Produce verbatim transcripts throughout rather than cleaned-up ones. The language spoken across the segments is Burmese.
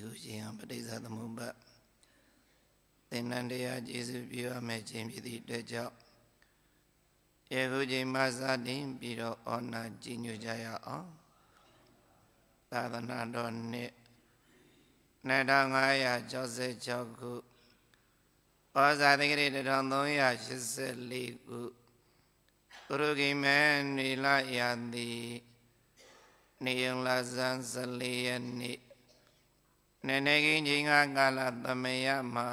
ကိုခြင်းပဋိစ္စသမုပ္ပါသင်္နန္တရားကျေစုပြုရမယ့်ခြင်းဖြစ်သည့်အတွက်ကြောင့်ယခုချိန်မှစတင်ပြီးတော့ဩနာကြည်ညိုကြရအောင်သာသနာတော်နှစ်နှစ်ထောင်ငါးရာ၆十၆ခုဩဇာတိဂရိတစ်ထောင်သုံးရာရှစ်ဆယ်လေးခုပုရုဂိမနေလရာတိနေယံလဇန်ဆယ်လေးရက်နေ့နေနေကင်းချင်းကကာလသမယမှာ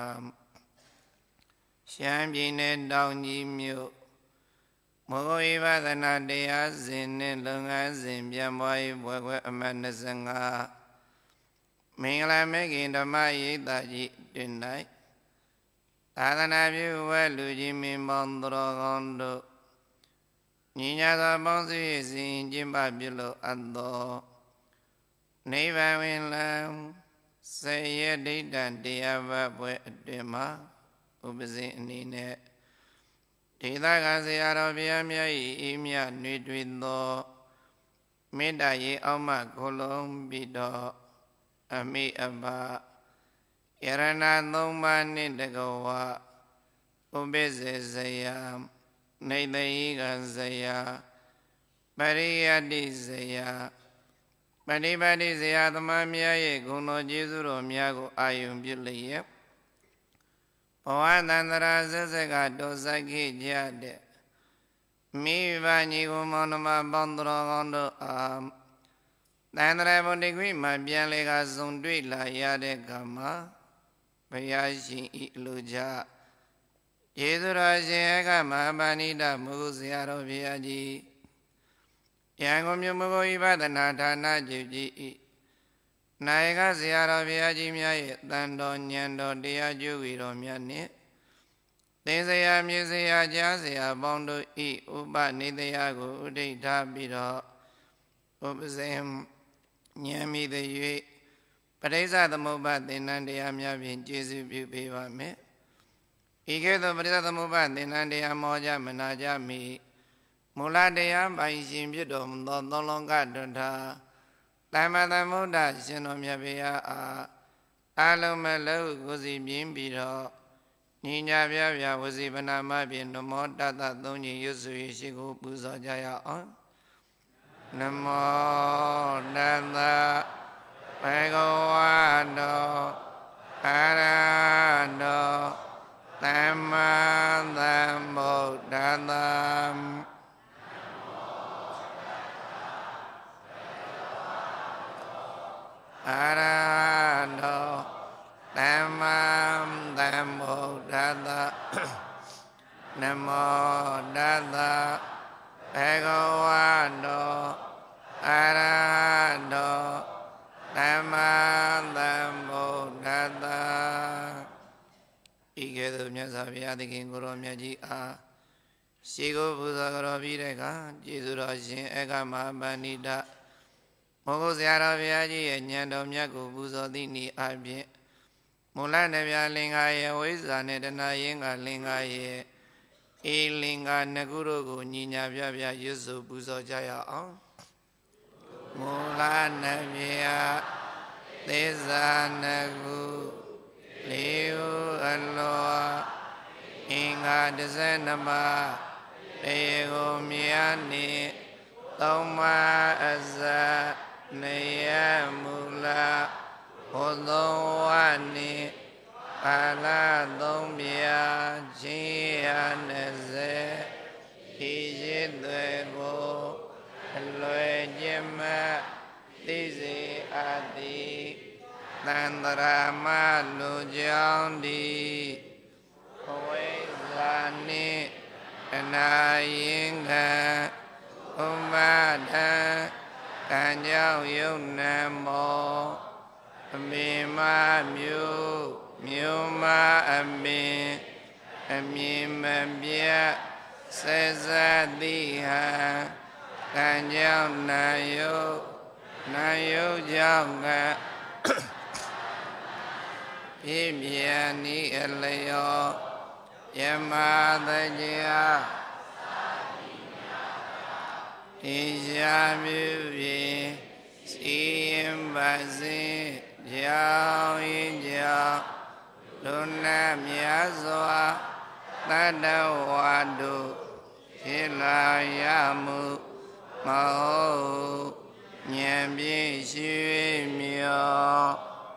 ရှမ်းပြည်နယ်တောင်ကြီးမြို့မောဂဝိပဿနာတရားစဉ်နဲ့လုပ်ငန်းစဉ်ပြန်ပွားရေးဘွယ်ခွဲအမှတ်၂၅မင်္ဂလာမေခင်ဓမ္မရိပ်သာကြီးတွင်၌သာသနာပြုဝဲလူကြီးမင်းပေါင်းသူတော်ကောင်းတို့ညီညာသောပေါင်းစည်းရေးစဉ်ကျင်းပပြုလို့အပ်သောနိဗ္ဗာန်ဝင်လံစေရဒိဋ္ဌံတရားဘဘွယ်အတွင်မှာဥပဇင်အနေနဲ့ဒေသခံဆရာတော်ဘုရားမြတ်၏အေးမြနှွေတွေ့သောမေတ္တာရေးအောက်မှခလုံးပြီးတော့အမိအဘယရဏသုံးပါးနှင့်တကဝဥပိ္စေဇယနေသိကဇယပရိယတိဇယပฏิပါတိဇယသမများရဲ့ဂုဏ်တော်ကျေးဇူးတော်များကိုအာယုံပြုလျက်ဘဝတန္တရာဆက်ဆက်ကတော်ဆက်ခဲ့ကြတဲ့မိဘညီကိုမောင်နှမပေါင်းတော်ကောင်းတို့အားတန္တရာဘုဒ္ဓခွေမှာပြန်လေကစုံတွေ့လာရတဲ့ကမှာဘုရားရှင်ဤလူကြယေသူတော်ရှင်အကမဟာပါဏိတမုဂုဆရာတော်ဘုရားကြီးရန်ကုန်မြို့မဂ္ဂဝိပဿနာဌာနကျူကြီးဤနာယကဆရာတော်ဘုရားကြီးများရဲ့တန်တော်ညံတော်တရားကျူဝီတော်များနှင့်သင်္ဆရာမြေဆရာကြားဆရာပေါင်းတို့ဤဥပနိတရားကိုဥဒိဋ္ဌပြီးတော့ဥပဇင်ဉာဏ်မိသည်၍ပဋိစ္စသမုပ္ပါသင်္နံတရားများဖြင့်ကျေစုပြုပေးပါမယ်ဤကဲ့သို့ပဋိစ္စသမုပ္ပါသင်္နံတရားမောကြမနာကြမီမူလတရားပိုင်ရှင်ဖြစ်တော်မူသောသောလောကတွင်သာသမ္မာသမုဒ္ဒရှင်တော်မြတ်ဗျာအားအလုံးမလုံးကိုစီပြင်းပြီးတော့ညီညာပြပြဝစီပနာမဖြင့်နမောတတသုံးညရွတ်ဆိုရရှိကိုပူဇော်ကြရအောင်နမောတတဘေဂဝါတောအရဟတောသမ္မာသမ္ဗုဒ္ဓတ္တအရဟတောသမ္မာသမ္ဗုဒ္ဓတ္တနမောတတ္တဘေဂဝါတောအရဟတောသမ္မာသမ္ဗုဒ္ဓတ္တဤကဲ့သို့မြတ်စွာဘုရားသခင်ကိုယ်တော်မြတ်ကြီးအားရှိကိုပူဇော်ကြော်ပြီးတဲ့အခါကျေးဇူးတော်ရှင်အကမဟာပဏိတမောဂုဆရာတော်ဘုရားကြီးရဲ့ဉာဏ်တော်မြတ်ကိုပူဇော်သည့်နေ့အပြင်မူလနဗျာလင်္ကာရဲ့ဝိဇ္ဇာနဲ့တဏှာယင်္ဂလင်္ကာရဲ့အေလင်္ကာနှစ်ခုတို့ကိုညီညာပြပြရွတ်ဆိုပူဇော်ကြရအောင်မူလနဗျာသစ္စာနှစ်ခုလေးဟုအလောအင်္ဂါတစ်ဆယ်နှစ်ပါးတေကိုမြာနိသုံးပါးအစနေယမူလဘုသောဝနိပါဠသုံးပြချင်းရနှစ်ဆယ်ဤရှိသွေကိုအလွယ်ကျင့်မသိစေအပ်သည်သန္တရာမလူကြောင့်ဒီဘဝိဇာနိအနာယင်ခံဥပဒံကံကြောင့်ယုံနံမောအမေမမျိုးမျိုးမအမင်အမြင်မပြတ်စေစသည်ဟံကံကြောင့်နာယုနာယုကြောင့်ကပြည့်မြတ်နိအလျောယမတတရားဣဇာမြူဖြင့်စီရင်ပါစေ Giao y giao Lu na mía doa Ta đau hòa đủ Khi là ya mu Ma hô Nhàn bi suy miêu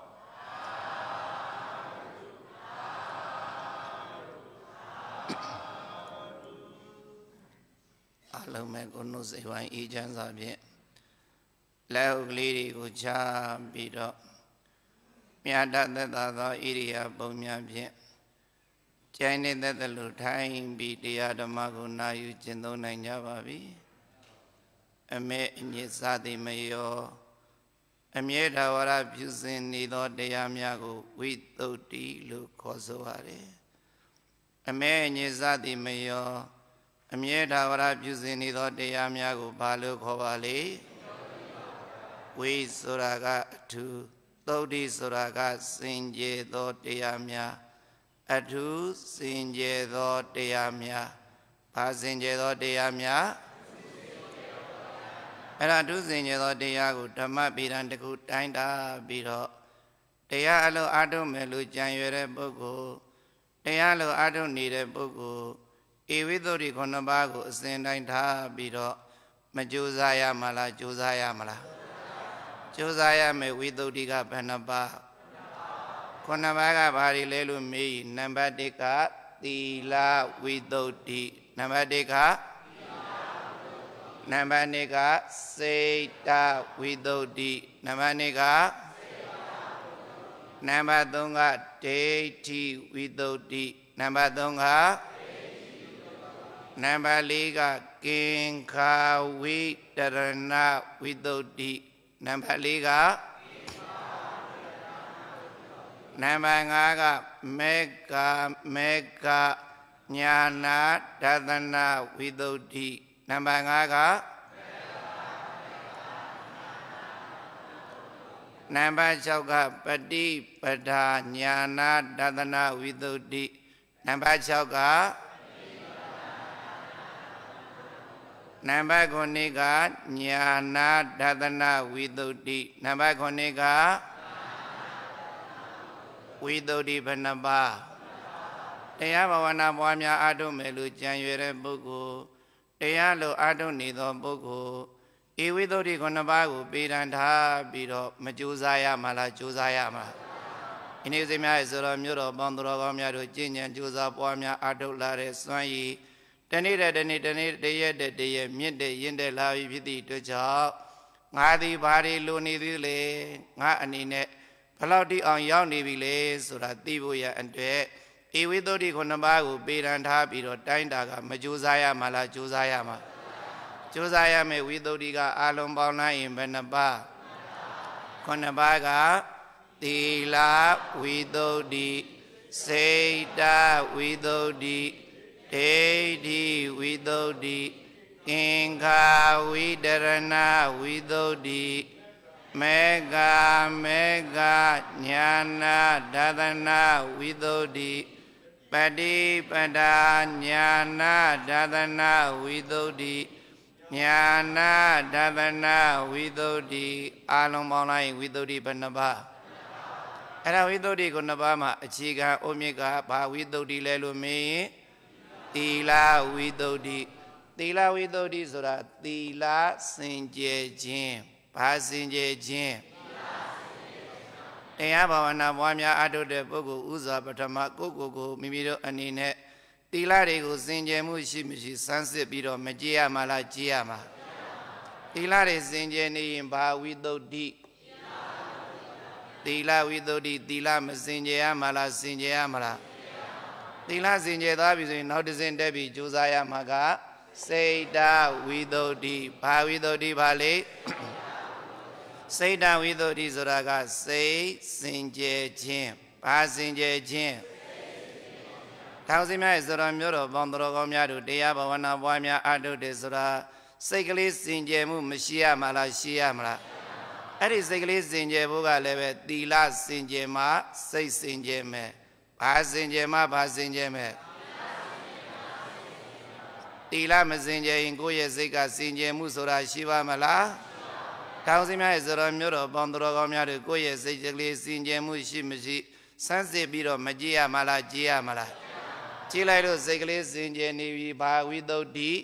Lâu mẹ con nó sẽ hoàn ý chân ra biết Lâu lý đi của cha bị đó Mẹ đã tất ta đó ý đi à bông mẹ biết Chạy nên tất ta lưu thái bị đi à đâm mà của na yu chân đâu này nhá bà bí Mẹ nhé xa thì mẹ yo Mẹ đã hòa ra biểu sinh đi đó để à mẹ của quý tổ đi lưu khó số hà rê Mẹ nhé xa thì mẹ yo Mẹ đã hòa ra biểu sinh đi đó để à mẹ của bà lưu khó bà lý Quý số ra cả thứ Tổ đi số ra cả sinh chế đó để à mẹ A thu sinh chế đó để à mẹ Bà sinh chế đó để à mẹ Ê thu sinh chế đó để à củaဓမ္မ bì ràng đặcတိုင်းđã bì đóတရားလိုအားထုတ်မယ်လို့ကြံရွယ်တဲ့ပုဂ္ဂိုလ်တရားလိုအားထုတ်နေတဲ့ပုဂ္ဂိုလ်ဧဝိသုဒ္ဓိခုနှစ်ပါးကိုအစဉ်တိုင်းထားပြီးတော့မကြိုးစားရမလားကြိုးစားရမလားကြိုးစားရမယ်ဝိသုဒ္ဓိကဘယ်နှပါးခုနှစ်ပါးကဘာတွေလဲလို့မေးနံပါတ်တစ်ကသီလဝိသုဒ္ဓိနံပါတ်တစ်ကနံပါတ်နှစ်ကစေတဝိသုဒ္ဓိနံပါတ်နှစ်ကနံပါတ်သုံးကဒိဋ္ဌိဝိသုဒ္ဓိနံပါတ်သုံးကနံပါတ်လေးကကင်္ခာဝိတရဏဝိသုဒ္ဓိနံပါတ်လေးကနံပါတ်ငါးကမေဃမေဃညာနာဒသနာဝိသုဒ္ဓိနံပါတ်ငါးကနံပါတ်၆ကပฏิပဒါညာနာဒသနာဝိသုဒ္ဓိနံပါတ်၆ကနံပါတ်ခုနှစ်ကညာနာဒသနာဝိသုဒ္ဓိနံပါတ်ခုနှစ်ကဝိသုဒ္ဓိဘယ်နှပါးတရားဘာဝနာပွားများအားထုတ်မယ်လို့ကြံရွယ်တဲ့ပုဂ္ဂိုလ်တရားလိုအားထုတ်နေသောပုဂ္ဂိုလ်ဤဝိသုဒ္ဓိခုနှစ်ပါးကိုပေတံထားပြီးတော့မကြိုးစားရမလားကြိုးစားရမလားဒီနေ့စိများရဲ့ဆိုတော်မြို့တော်ပေါင်းတော်ကောင်းများတို့ကျင့်ကြံကြိုးစားပွားများအားထုတ်လာတဲ့စွမ်းရည်တနေ့တဲ့တနေ့တနေ့တရက်တဲ့တရက်မြင့်တဲ့ရင်တဲ့လာပြီဖြစ်သည့်အတွက်ကြောင့်ငါသည်ဘာတွေလိုနေသေးလဲငါအနေနဲ့ဘယ်လောက်တိအောင်ရောက်နေပြီလဲဆိုတာသိဖို့ရအတွက်ဧဝိသုဒ္ဓိခုနှစ်ပါးကိုပေတံထားပြီးတော့တိုင်းတာကမကြိုးစားရမလားကြိုးစားရမှာကြိုးစားရမယ်ဝိသုဒ္ဓိကအလုံးပေါင်းလိုက်ရင်ဘယ်နှပါးခုနှစ်ပါးကသီလဝိသုဒ္ဓိစေတဝိသုဒ္ဓိဒိဋ္ဌိဝိသုဒ္ဓိကင်္ခာဝိတရဏဝိသုဒ္ဓိမေဃမေဃညာနာဒသနာဝိသုဒ္ဓိပฏิပဒါညာနာဒသနာဝိသုဒ္ဓိညာနာဒသနာဝိသုဒ္ဓိအာလုံးပေါင်းလိုက်ဝိသုဒ္ဓိဘယ်နှပါးအဲ့ဒါဝိသုဒ္ဓိကိုနှစ်ပါးမှာအခြေခံအုတ်မြစ်ကဘာဝိသုဒ္ဓိလဲလို့မေးရင်သီလဝိသုဒ္ဓိသီလဝိသုဒ္ဓိဆိုတာသီလစင်ကြယ်ခြင်းဘာစင်ကြယ်ခြင်းတရားဘာဝနာပွားများအားထုတ်တဲ့ပုဂ္ဂိုလ်ဥစွာပထမကိုယ့်ကိုယ်ကိုမိမိတို့အနေနဲ့သီလတွေကိုစင်ကြယ်မှုရှိမရှိစမ်းစစ်ပြီးတော့မကြည်ရမှာလားကြည်ရမှာသီလတွေစင်ကြယ်နေရင်ဘာဝိသုဒ္ဓိသီလဝိသုဒ္ဓိသီလမစင်ကြယ်ရမှာလားစင်ကြယ်ရမှာလားသီလစင်ကြယ်သွားပြီဆိုရင်နောက်တစ်စင်တက်ပြီးကြိုးစားရမှာကစေတဝိသုဒ္ဓိဘာဝိသုဒ္ဓိဘာလေစေတဝိသုဒ္ဓိဆိုတာကစိတ်စင်ကြယ်ခြင်းဘာစင်ကြယ်ခြင်းတောင်စီမြတ်ဆိုတော်မျိုးတော်ပေါင်းတော်ကောင်းများတို့တရားဘာဝနာပွားများအားထုတ်တယ်ဆိုတာစိတ်ကလေးစင်ကြယ်မှုမရှိရမှာလားရှိရမှာလားအဲ့ဒီစိတ်ကလေးစင်ကြယ်ဖို့ကလည်းပဲသီလစင်ကြယ်မှစိတ်စင်ကြယ်မယ်ဘာစင်ကြယ်မှဘာစင်ကြယ်မယ်သီလမစင်ကြယ်ရင်ကိုယ့်ရဲ့စိတ်ကစင်ကြယ်မှုဆိုတာရှိပါမလားတောင်စီများရဲ့ဇရောမျိုးတော်ပေါင်းတော်ကောင်းများတို့ကိုယ့်ရဲ့စိတ်ကလေးစင်ကြယ်မှုရှိမရှိစမ်းစစ်ပြီးတော့မကြည့်ရမလားကြည့်ရမလားကြည့်လိုက်လို့စိတ်ကလေးစင်ကြယ်နေပြီဘာဝိသုဒ္ဓိ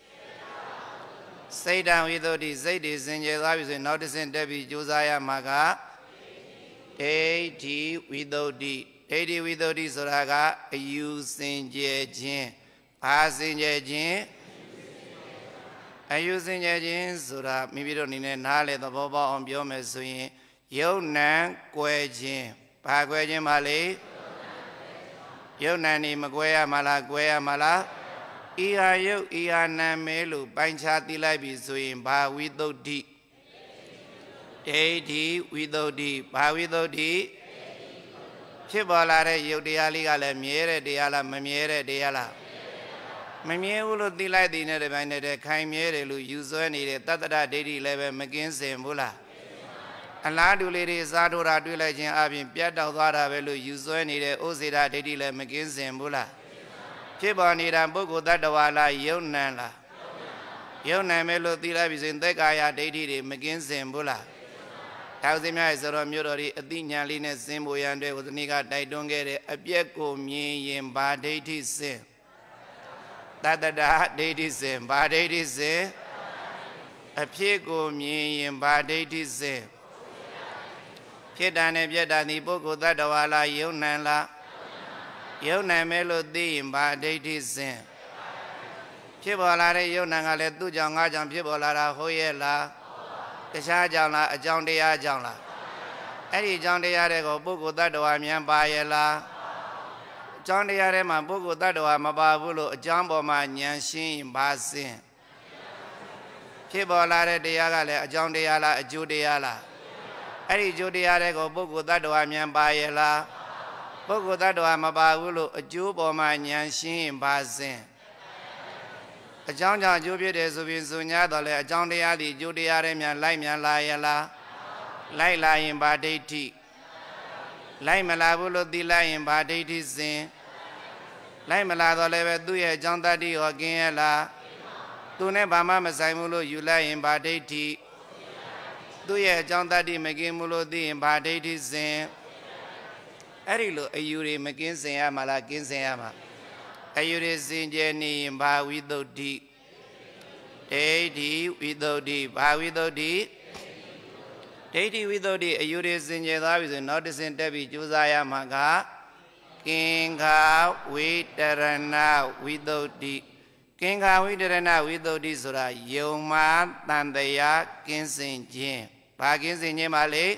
စိတ်တံဝိသုဒ္ဓိစိတ်တွေစင်ကြယ်သွားပြီဆိုရင်နောက်တစ်ဆင့်တက်ပြီးကြိုးစားရမှာကဒိဋ္ဌိဝိသုဒ္ဓိဒိဋ္ဌိဝိသုဒ္ဓိဆိုတာကအယူစင်ကြယ်ခြင်းဘာစင်ကြယ်ခြင်းအယူစင်ကြယ်ခြင်းဆိုတာမိမိတို့အနေနဲ့နားလေသဘောပေါက်အောင်ပြောမယ်ဆိုရင်ယုံနံကွဲခြင်းဘာကွဲခြင်းပါလေယုံနံနေမကွဲရမလားကွဲရမလားဤဟာယုတ်ဤဟာနံမဲလို့ပိုင်းခြားသိလိုက်ပြီဆိုရင်ဘာဝိသုဒ္ဓိဒိဋ္ဌိဝိသုဒ္ဓိဘာဝိသုဒ္ဓိဖြစ်ပေါ်လာတဲ့ယုတ်တရားလေးကလည်းမြဲတဲ့တရားလားမမြဲတဲ့တရားလားမမြဲဘူးလို့သိလိုက်တဲ့နဲ့တပိုင်းနဲ့ခိုင်မြဲတယ်လို့ယူဆွဲနေတဲ့တတ္တရဒိဋ္ဌိလည်းပဲမကင်းစင်ဘူးလားအလားတူလေးတွေစားထိုးတာတွေ့လိုက်ခြင်းအပြင်ပြတ်တောက်သွားတာပဲလို့ယူဆွဲနေတဲ့ဩဇေဒဒိဋ္ဌိလည်းမကင်းစင်ဘူးလားဖြစ်ပေါ်နေတာပုဂ္ဂိုလ်တ attva လားယုံနံလားယုံနံမဲလို့သိလိုက်ပြီဆိုရင်သက်ကာယဒိဋ္ဌိတွေမကင်းစင်ဘူးလားတောက်စင်းများရဲ့ဇရောမျိုးတော်ဒီအသိဉာဏ်လေးနဲ့စင်ဖို့ရန်အတွက်ဝဇနိကတိုက်တွန်းခဲ့တဲ့အပြက်ကိုမြင်ရင်ဘာဒိဋ္ဌိစင်တတ္တဒဒိဋ္ဌိစင်ဘာဒိဋ္ဌိစင်အဖြစ်ကိုမြင်ရင်ဘာဒိဋ္ဌိစင်ဖြစ်တာနဲ့ပြတ်တာဒီပုဂ္ဂိုလ်တ attva လားယုံနံလားယုံနံမဲလို့သိရင်ဘာဒိဋ္ဌိစင်ဖြစ်ပေါ်လာတဲ့ယုံနံကလည်းသူ့ကြောင့်ငါကြောင့်ဖြစ်ပေါ်လာတာဟုတ်ရဲ့လားတခြားကြောင့်လားအကြောင်းတရားကြောင့်လားအဲ့ဒီအကြောင်းတရားတွေကိုပုဂ္ဂိုလ်တ attva မြန်ပါရဲ့လားအကြောင်းတရားထဲမှာပုဂ္ဂိုလ်တ attva မပါဘူးလို့အကြောင်းပေါ်မှာဉာဏ်ရှင်းရင်ဘာစင်ဖြစ်ပေါ်လာတဲ့တရားကလည်းအကြောင်းတရားလားအကျိုးတရားလားအဲ့ဒီအကျိုးတရားတွေကိုပုဂ္ဂိုလ်တ attva မြန်ပါရဲ့လားပုဂ္ဂိုလ်တ attva မပါဘူးလို့အကျိုးပေါ်မှာဉာဏ်ရှင်းရင်ဘာစင်အကြောင်းကြောင့်အကျိုးဖြစ်တယ်ဆိုပြီးဆိုညာတော့လေအကြောင်းတရားဒီအကျိုးတရားတွေများလိုက်မြန်လာရလားလိုက်လာရင်ဘာဒိဋ္ဌိလိုက်မလာဘူးလို့သိလိုက်ရင်ဘာဒိဋ္ဌိစင်လိုက်မလာတော့လည်းပဲသူ့ရဲ့အကြောင်းတတ္တိဟောကင်းရလားသူနဲ့ဘာမှမဆိုင်ဘူးလို့ယူလိုက်ရင်ဘာဒိဋ္ဌိသူ့ရဲ့အကြောင်းတတ္တိမကင်းဘူးလို့သိရင်ဘာဒိဋ္ဌိစင်အဲ့ဒီလိုအယူတွေမကင်းစင်ရမှာလားကင်းစင်ရမှာအယူတွေစင်ကြယ်နေရင်ဘာဝိသုဒ္ဓိဒိဋ္ဌိဝိသုဒ္ဓိဘာဝိသုဒ္ဓိဒိဋ္ဌိဝိသုဒ္ဓိအယူတွေစင်ကြယ်သွားပြီဆိုနောက်တစ်ဆင့်တက်ပြီးကြိုးစားရမှာကကင်္ခာဝိတရဏဝိသုဒ္ဓိကင်္ခာဝိတရဏဝိသုဒ္ဓိဆိုတာယုံမာတန်တရားကင်းစင်ခြင်းဘာကင်းစင်ခြင်းပါလေ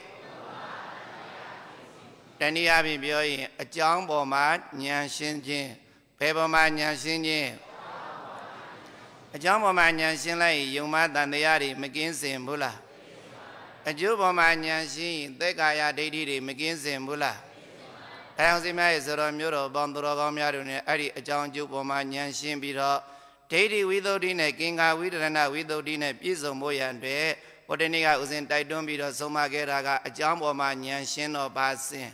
တနည်းအားဖြင့်ပြောရင်အကြောင်းပေါ်မှာဉာဏ်ရှင်းခြင်းဘယ်ပေါ်မှာဉာဏ်ရှင်းခြင်းအကြောင်းပေါ်မှာဉာဏ်ရှင်းလိုက်ရင်ယုံမှတန်တရားတွေမကင်းစင်ဘူးလားအကျိုးပေါ်မှာဉာဏ်ရှင်းရင်သက်ကာယဒိဋ္ဌိတွေမကင်းစင်ဘူးလားအဲအောင်စီများရဲ့ဇရောမျိုးတော်ပေါင်းတော်ကောင်းများတို့နဲ့အဲ့ဒီအကြောင်းအကျိုးပေါ်မှာဉာဏ်ရှင်းပြီးတော့ဒိဋ္ဌိဝိသုဒ္ဓိနဲ့ကင်္ခာဝိတရဏဝိသုဒ္ဓိနဲ့ပြည့်စုံဖို့ရန်အတွက်ဘုဒ္ဓနိကဥစဉ်တိုက်တွန်းပြီးတော့ဆုံးမခဲ့တာကအကြောင်းပေါ်မှာဉာဏ်ရှင်းတော့ပါစင်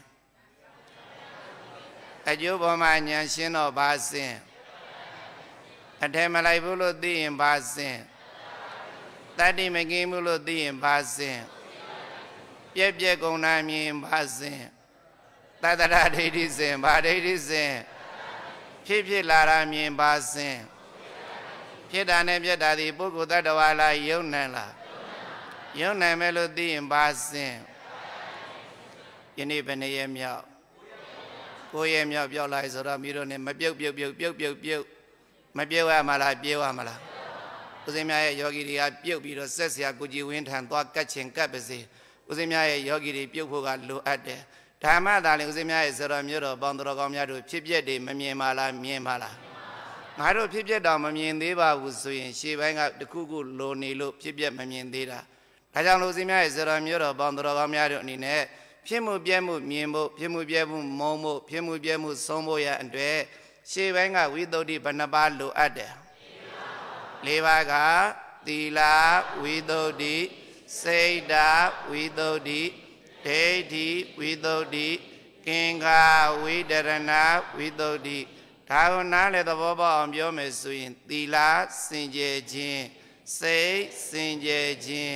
အကျိုးပေါ်မှာဉာဏ်ရှင်းတော့ဘာစင်အထက်မလိုက်ဘူးလို့သိရင်ဘာစင်တတ္တိမကင်းဘူးလို့သိရင်ဘာစင်ပြက်ပြက်ကုန်တာမြင်ဘာစင်တတ္တရဒိဋ္ဌိစင်ဘာဒိဋ္ဌိစင်ဖြစ်ဖြစ်လာတာမြင်ဘာစင်ဖြစ်တာနဲ့ပြက်တာဒီပုဂ္ဂိုလ်တ attva လားယုံနံလားယုံနံမဲလို့သိရင်ဘာစင်ယနေ့ဘယ်နှရက်မြောက်ကိုယ့်ရဲ့မြောက်ပြောက်လိုက်ဆိုတော့မြို့တို့နဲ့မပြုတ်ပြုတ်ပြုတ်ပြုတ်ပြုတ်ပြုတ်မပြုတ်ရမလားပြေးရမလားဦးဇင်းများရဲ့ယောဂီတွေကပြုတ်ပြီးတော့ဆက်ဆရာကိုကြည်ဝင်းထံသွားကတ်ချင်ကတ်ပါစေဦးဇင်းများရဲ့ယောဂီတွေပြုတ်ဖို့ကလိုအပ်တယ်ဓမ္မသာလင်ဦးဇင်းများရဲ့ဇရောမြို့တော်ပေါင်းတော်ကောင်းများတို့ဖြစ်ပျက်တွေမမြင်ပါလားမြင်ပါလားငါတို့ဖြစ်ပျက်တော့မမြင်သေးပါဘူးဆိုရင်ရှေ့ပိုင်းကတခုခုလိုနေလို့ဖြစ်ပျက်မမြင်သေးတာဒါကြောင့်လို့ဦးဇင်းများရဲ့ဇရောမြို့တော်ပေါင်းတော်ကောင်းများတို့အနေနဲ့ဖြစ်မှုပြဲမှုမြင်ဖို့ဖြစ်မှုပြဲမှုမုံဖို့ဖြစ်မှုပြဲမှုဆုံးဖို့ရအတွက်ရှေ့ပိုင်းကဝိသုဒ္ဓိဘယ်နှပါးလိုအပ်တယ်လေးပါးကသီလဝိသုဒ္ဓိစိတ်ဓာဝိသုဒ္ဓိဒိဋ္ဌိဝိသုဒ္ဓိကင်္ခာဝိတရဏဝိသုဒ္ဓိဒါကိုနားလည်သဘောပေါက်အောင်ပြောမယ်ဆိုရင်သီလစင်ကြယ်ခြင်းစိတ်စင်ကြယ်ခြင်းဒ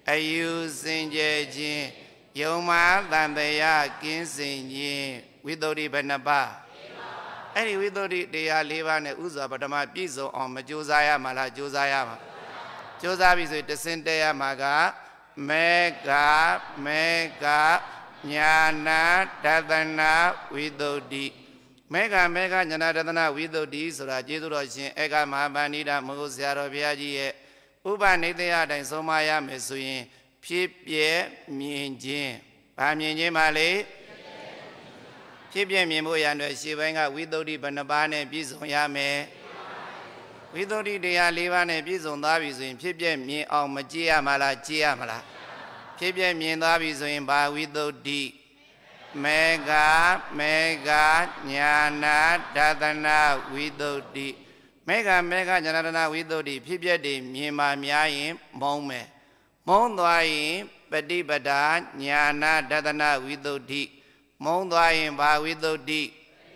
အယူစင်ကြယ်ခြင်းယုံမှားတန်တရားကင်းစင်ခြင်းဝိသုဒ္ဓိဘယ်နှပါးအဲ့ဒီဝိသုဒ္ဓိတရား၄ပါးနဲ့ဥစွာပထမပြည့်စုံအောင်မကြိုးစားရမှာလားကြိုးစားရမှာကြိုးစားပြီဆိုရင်တဆင့်တက်ရမှာကမေဃမေဃညာနာတသနာဝိသုဒ္ဓိမေဃမေဃညာနာတသနာဝိသုဒ္ဓိဆိုတာကျေးဇူးတော်ရှင်ဧကမဟာပဏိတမဟုတ်ဆရာတော်ဘုရားကြီးရဲ့ဥပနိဒေယတိုင်းဆုံးမရမယ်ဆိုရင်ဖြစ်ပြမြင်ခြင်းဗာမြင်ခြင်းပါလေဖြစ်ပြမြင်ဖို့ရတဲ့ရှေ့ပိုင်းကဝိသုဒ္ဓိဘယ်နှပါးနဲ့ပြည့်စုံရမယ်ဝိသုဒ္ဓိတရား၄ပါးနဲ့ပြည့်စုံသွားပြီဆိုရင်ဖြစ်ပြမြင်အောင်မကြည့်ရမလားကြည့်ရမလားဖြစ်ပြမြင်သွားပြီဆိုရင်ဘာဝိသုဒ္ဓိမေဃမေဃညာနာဒသနာဝိသုဒ္ဓိမေဃမေဃညာနာဒသနာဝိသုဒ္ဓိဖြစ်ပြတွေမြင်မှများရင်မုံမယ်မုံသွားရင်ပฏิပဒာညာနာဒသနာဝိသုဒ္ဓိမုံသွားရင်ဘာဝိသုဒ္ဓိ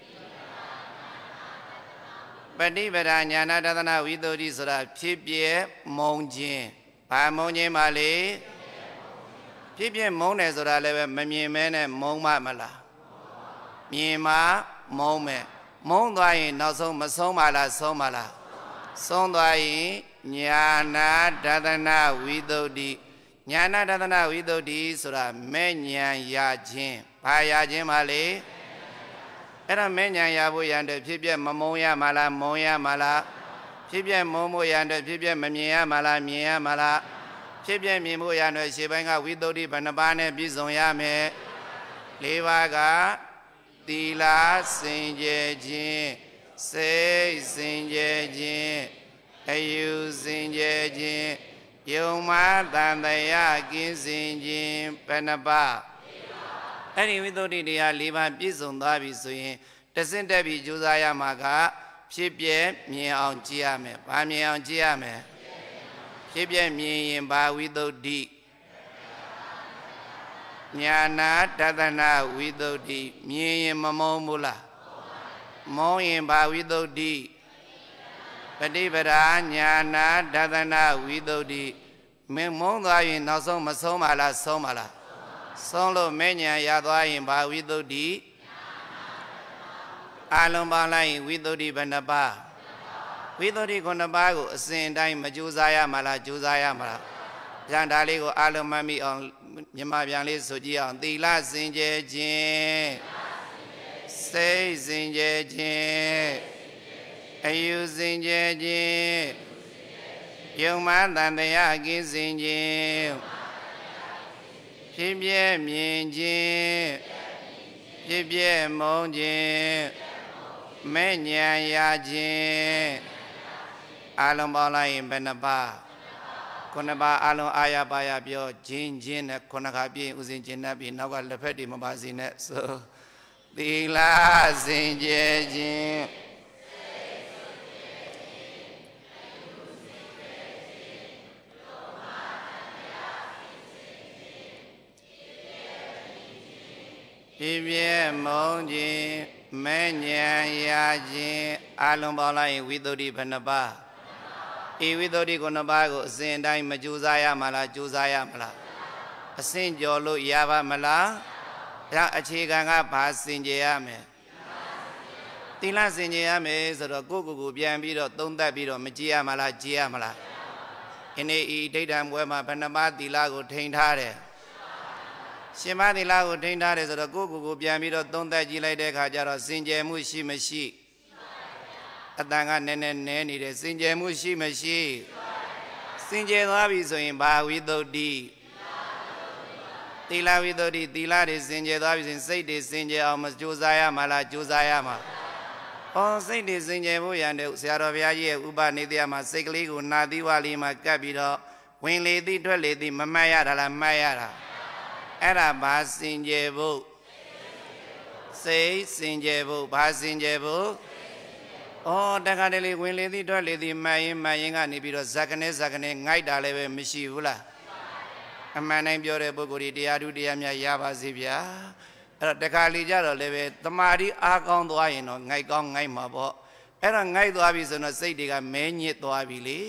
ပฏิပဒာညာနာဒသနာဝိသုဒ္ဓိဆိုတာဖြစ်ပြမုံခြင်းဘာမုံခြင်းပါလေဖြစ်ပြမုံတယ်ဆိုတာလည်းပဲမမြင်မဲနဲ့မုံမမလားမြင်မှမုံမယ်မုံသွားရင်နောက်ဆုံးမဆုံးပါလားဆုံးပါလားဆုံးသွားရင်ညာနာဒသနာဝိသုဒ္ဓိညာနာဒသနာဝိသုဒ္ဓိဆိုတာမဲ့ညာရခြင်းဘာရခြင်းပါလေအဲ့ဒါမဲ့ညာရဖို့ရတဲ့ဖြစ်ပြမမုံရမလားမုံရမလားဖြစ်ပြမုံဖို့ရတဲ့ဖြစ်ပြမမြင်ရမလားမြင်ရမလားဖြစ်ပြမြင်ဖို့ရတဲ့ရှေ့ပိုင်းကဝိသုဒ္ဓိဘယ်နှပါးနဲ့ပြည့်စုံရမယ်၄ပါးကသီလစင်ကြယ်ခြင်းစိတ်စင်ကြယ်ခြင်းအယူစင်ကြယ်ခြင်းယုံမှားတန်တရားကင်းစင်ခြင်းဘယ်နှပါးအဲ့ဒီဝိသုဒ္ဓိတရား၄ပါးပြည့်စုံသွားပြီဆိုရင်တဆင့်တက်ပြီးကြိုးစားရမှာကဖြစ်ပြမြင်အောင်ကြည့်ရမယ်။ဘာမြင်အောင်ကြည့်ရမယ်။ဖြစ်ပြမြင်ရင်ဘာဝိသုဒ္ဓိညာနာတသနာဝိသုဒ္ဓိမြင်ရင်မမုံဘူးလားမုံရင်ဘာဝိသုဒ္ဓိပฏิပဒာညာနာတသနာဝိသုဒ္ဓိမင်းမုံသွားရင်နောက်ဆုံးမဆုံးပါလားဆုံးပါလားဆုံးလို့မဲ့ညာရသွားရင်ဘာဝိသုဒ္ဓိအလုံးပေါင်းလိုက်ရင်ဝိသုဒ္ဓိဘယ်နှပါးဝိသုဒ္ဓိခုနှစ်ပါးကိုအစဉ်တိုင်းမကြိုးစားရမလားကြိုးစားရမလားပြန်ဒါလေးကိုအလုံးမမိအောင်မြန်မာပြန်လေးဆိုကြည့်အောင်သီလစင်ကြယ်ခြင်းစိတ်စင်ကြယ်ခြင်းအယူစင်ကြယ်ခြင်းယုံမှန်တန်တရားကင်းစင်ခြင်းဖြစ်ပြမြင်ခြင်းဖြစ်ပြမုံခြင်းမဲ့ညာရခြင်းအလုံးပေါင်းလိုက်ရင်ဘယ်နှပါးခုနှစ်ပါးအလုံးအာရပါရပြောခြင်းချင်းနဲ့ခုနှစ်ခါပြည့်ဥစဉ်ကျင့်တတ်ပြီးနောက်ကလက်ဖက်တွေမပါစေနဲ့ဆိုသီလစင်ကြယ်ခြင်းဖြစ်ပြမုံခြင်းမဲ့ညာရခြင်းအလုံးပေါင်းလိုက်ရင်ဝိသုဒ္ဓိဘယ်နှပါးဤဝိသုဒ္ဓိခုနှစ်ပါးကိုအစဉ်တိုင်းမကြိုးစားရမလားကြိုးစားရမလားအစဉ်ကျော်လို့ရပါမလားဒါအခြေခံကဘာစင်ကြယ်ရမယ်သီလစင်ကြယ်ရမယ်ဆိုတော့ကိုယ့်ကိုယ်ကိုပြန်ပြီးတော့သုံးသပ်ပြီးတော့မကြည့်ရမလားကြည့်ရမလားဒီနေ့ဤဒိဋ္ဌံဘွဲမှာဘယ်နှပါးသီလကိုထိန်းထားတယ်ရှင်မသီလကိုထိန်းထားတယ်ဆိုတော့ကိုယ့်ကိုယ်ကိုပြန်ပြီးတော့သုံးသပ်ကြည့်လိုက်တဲ့အခါကျတော့စင်ကြယ်မှုရှိမရှိအတန်ကနည်းနည်းနဲနေတယ်စင်ကြယ်မှုရှိမရှိစင်ကြယ်သွားပြီဆိုရင်ဘာဝိသုဒ္ဓိသီလဝိသုဒ္ဓိသီလတွေစင်ကြယ်သွားပြီဆိုရင်စိတ်တွေစင်ကြယ်အောင်မကြိုးစားရမှာလားကြိုးစားရမှာဟောစိတ်တွေစင်ကြယ်ဖို့ရန်တဲ့ဆရာတော်ဘုရားကြီးရဲ့ဥပနိဒေယမှာစိတ်ကလေးကိုနာသီဝလေးမှာကပ်ပြီးတော့ဝင်လေသည်ထွက်လေသည်မမှတ်ရတာလားမှတ်ရတာအဲ့ဒါဘာစင်ကြယ်ဖို့စိတ်စင်ကြယ်ဖို့ဘာစင်ကြယ်ဖို့ဩတခါတလေဝင်လေသည်ထွက်လေသည်မှတ်ရင်မှတ်ရင်ကနေပြီးတော့ဇက်ကနေဇက်ကနေငိုက်တာလည်းပဲမရှိဘူးလားအမှန်တိုင်းပြောတဲ့ပုဂ္ဂိုလ်တွေတရားဓုတရားများရပါစေဗျာအဲ့တော့တခါလေကြတော့လည်းပဲတမာတိအားကောင်းသွားရင်တော့ငိုက်ကောင်းငိုက်မှာပေါ့အဲ့တော့ငိုက်သွားပြီဆိုတော့စိတ်တွေကမဲညစ်သွားပြီလေ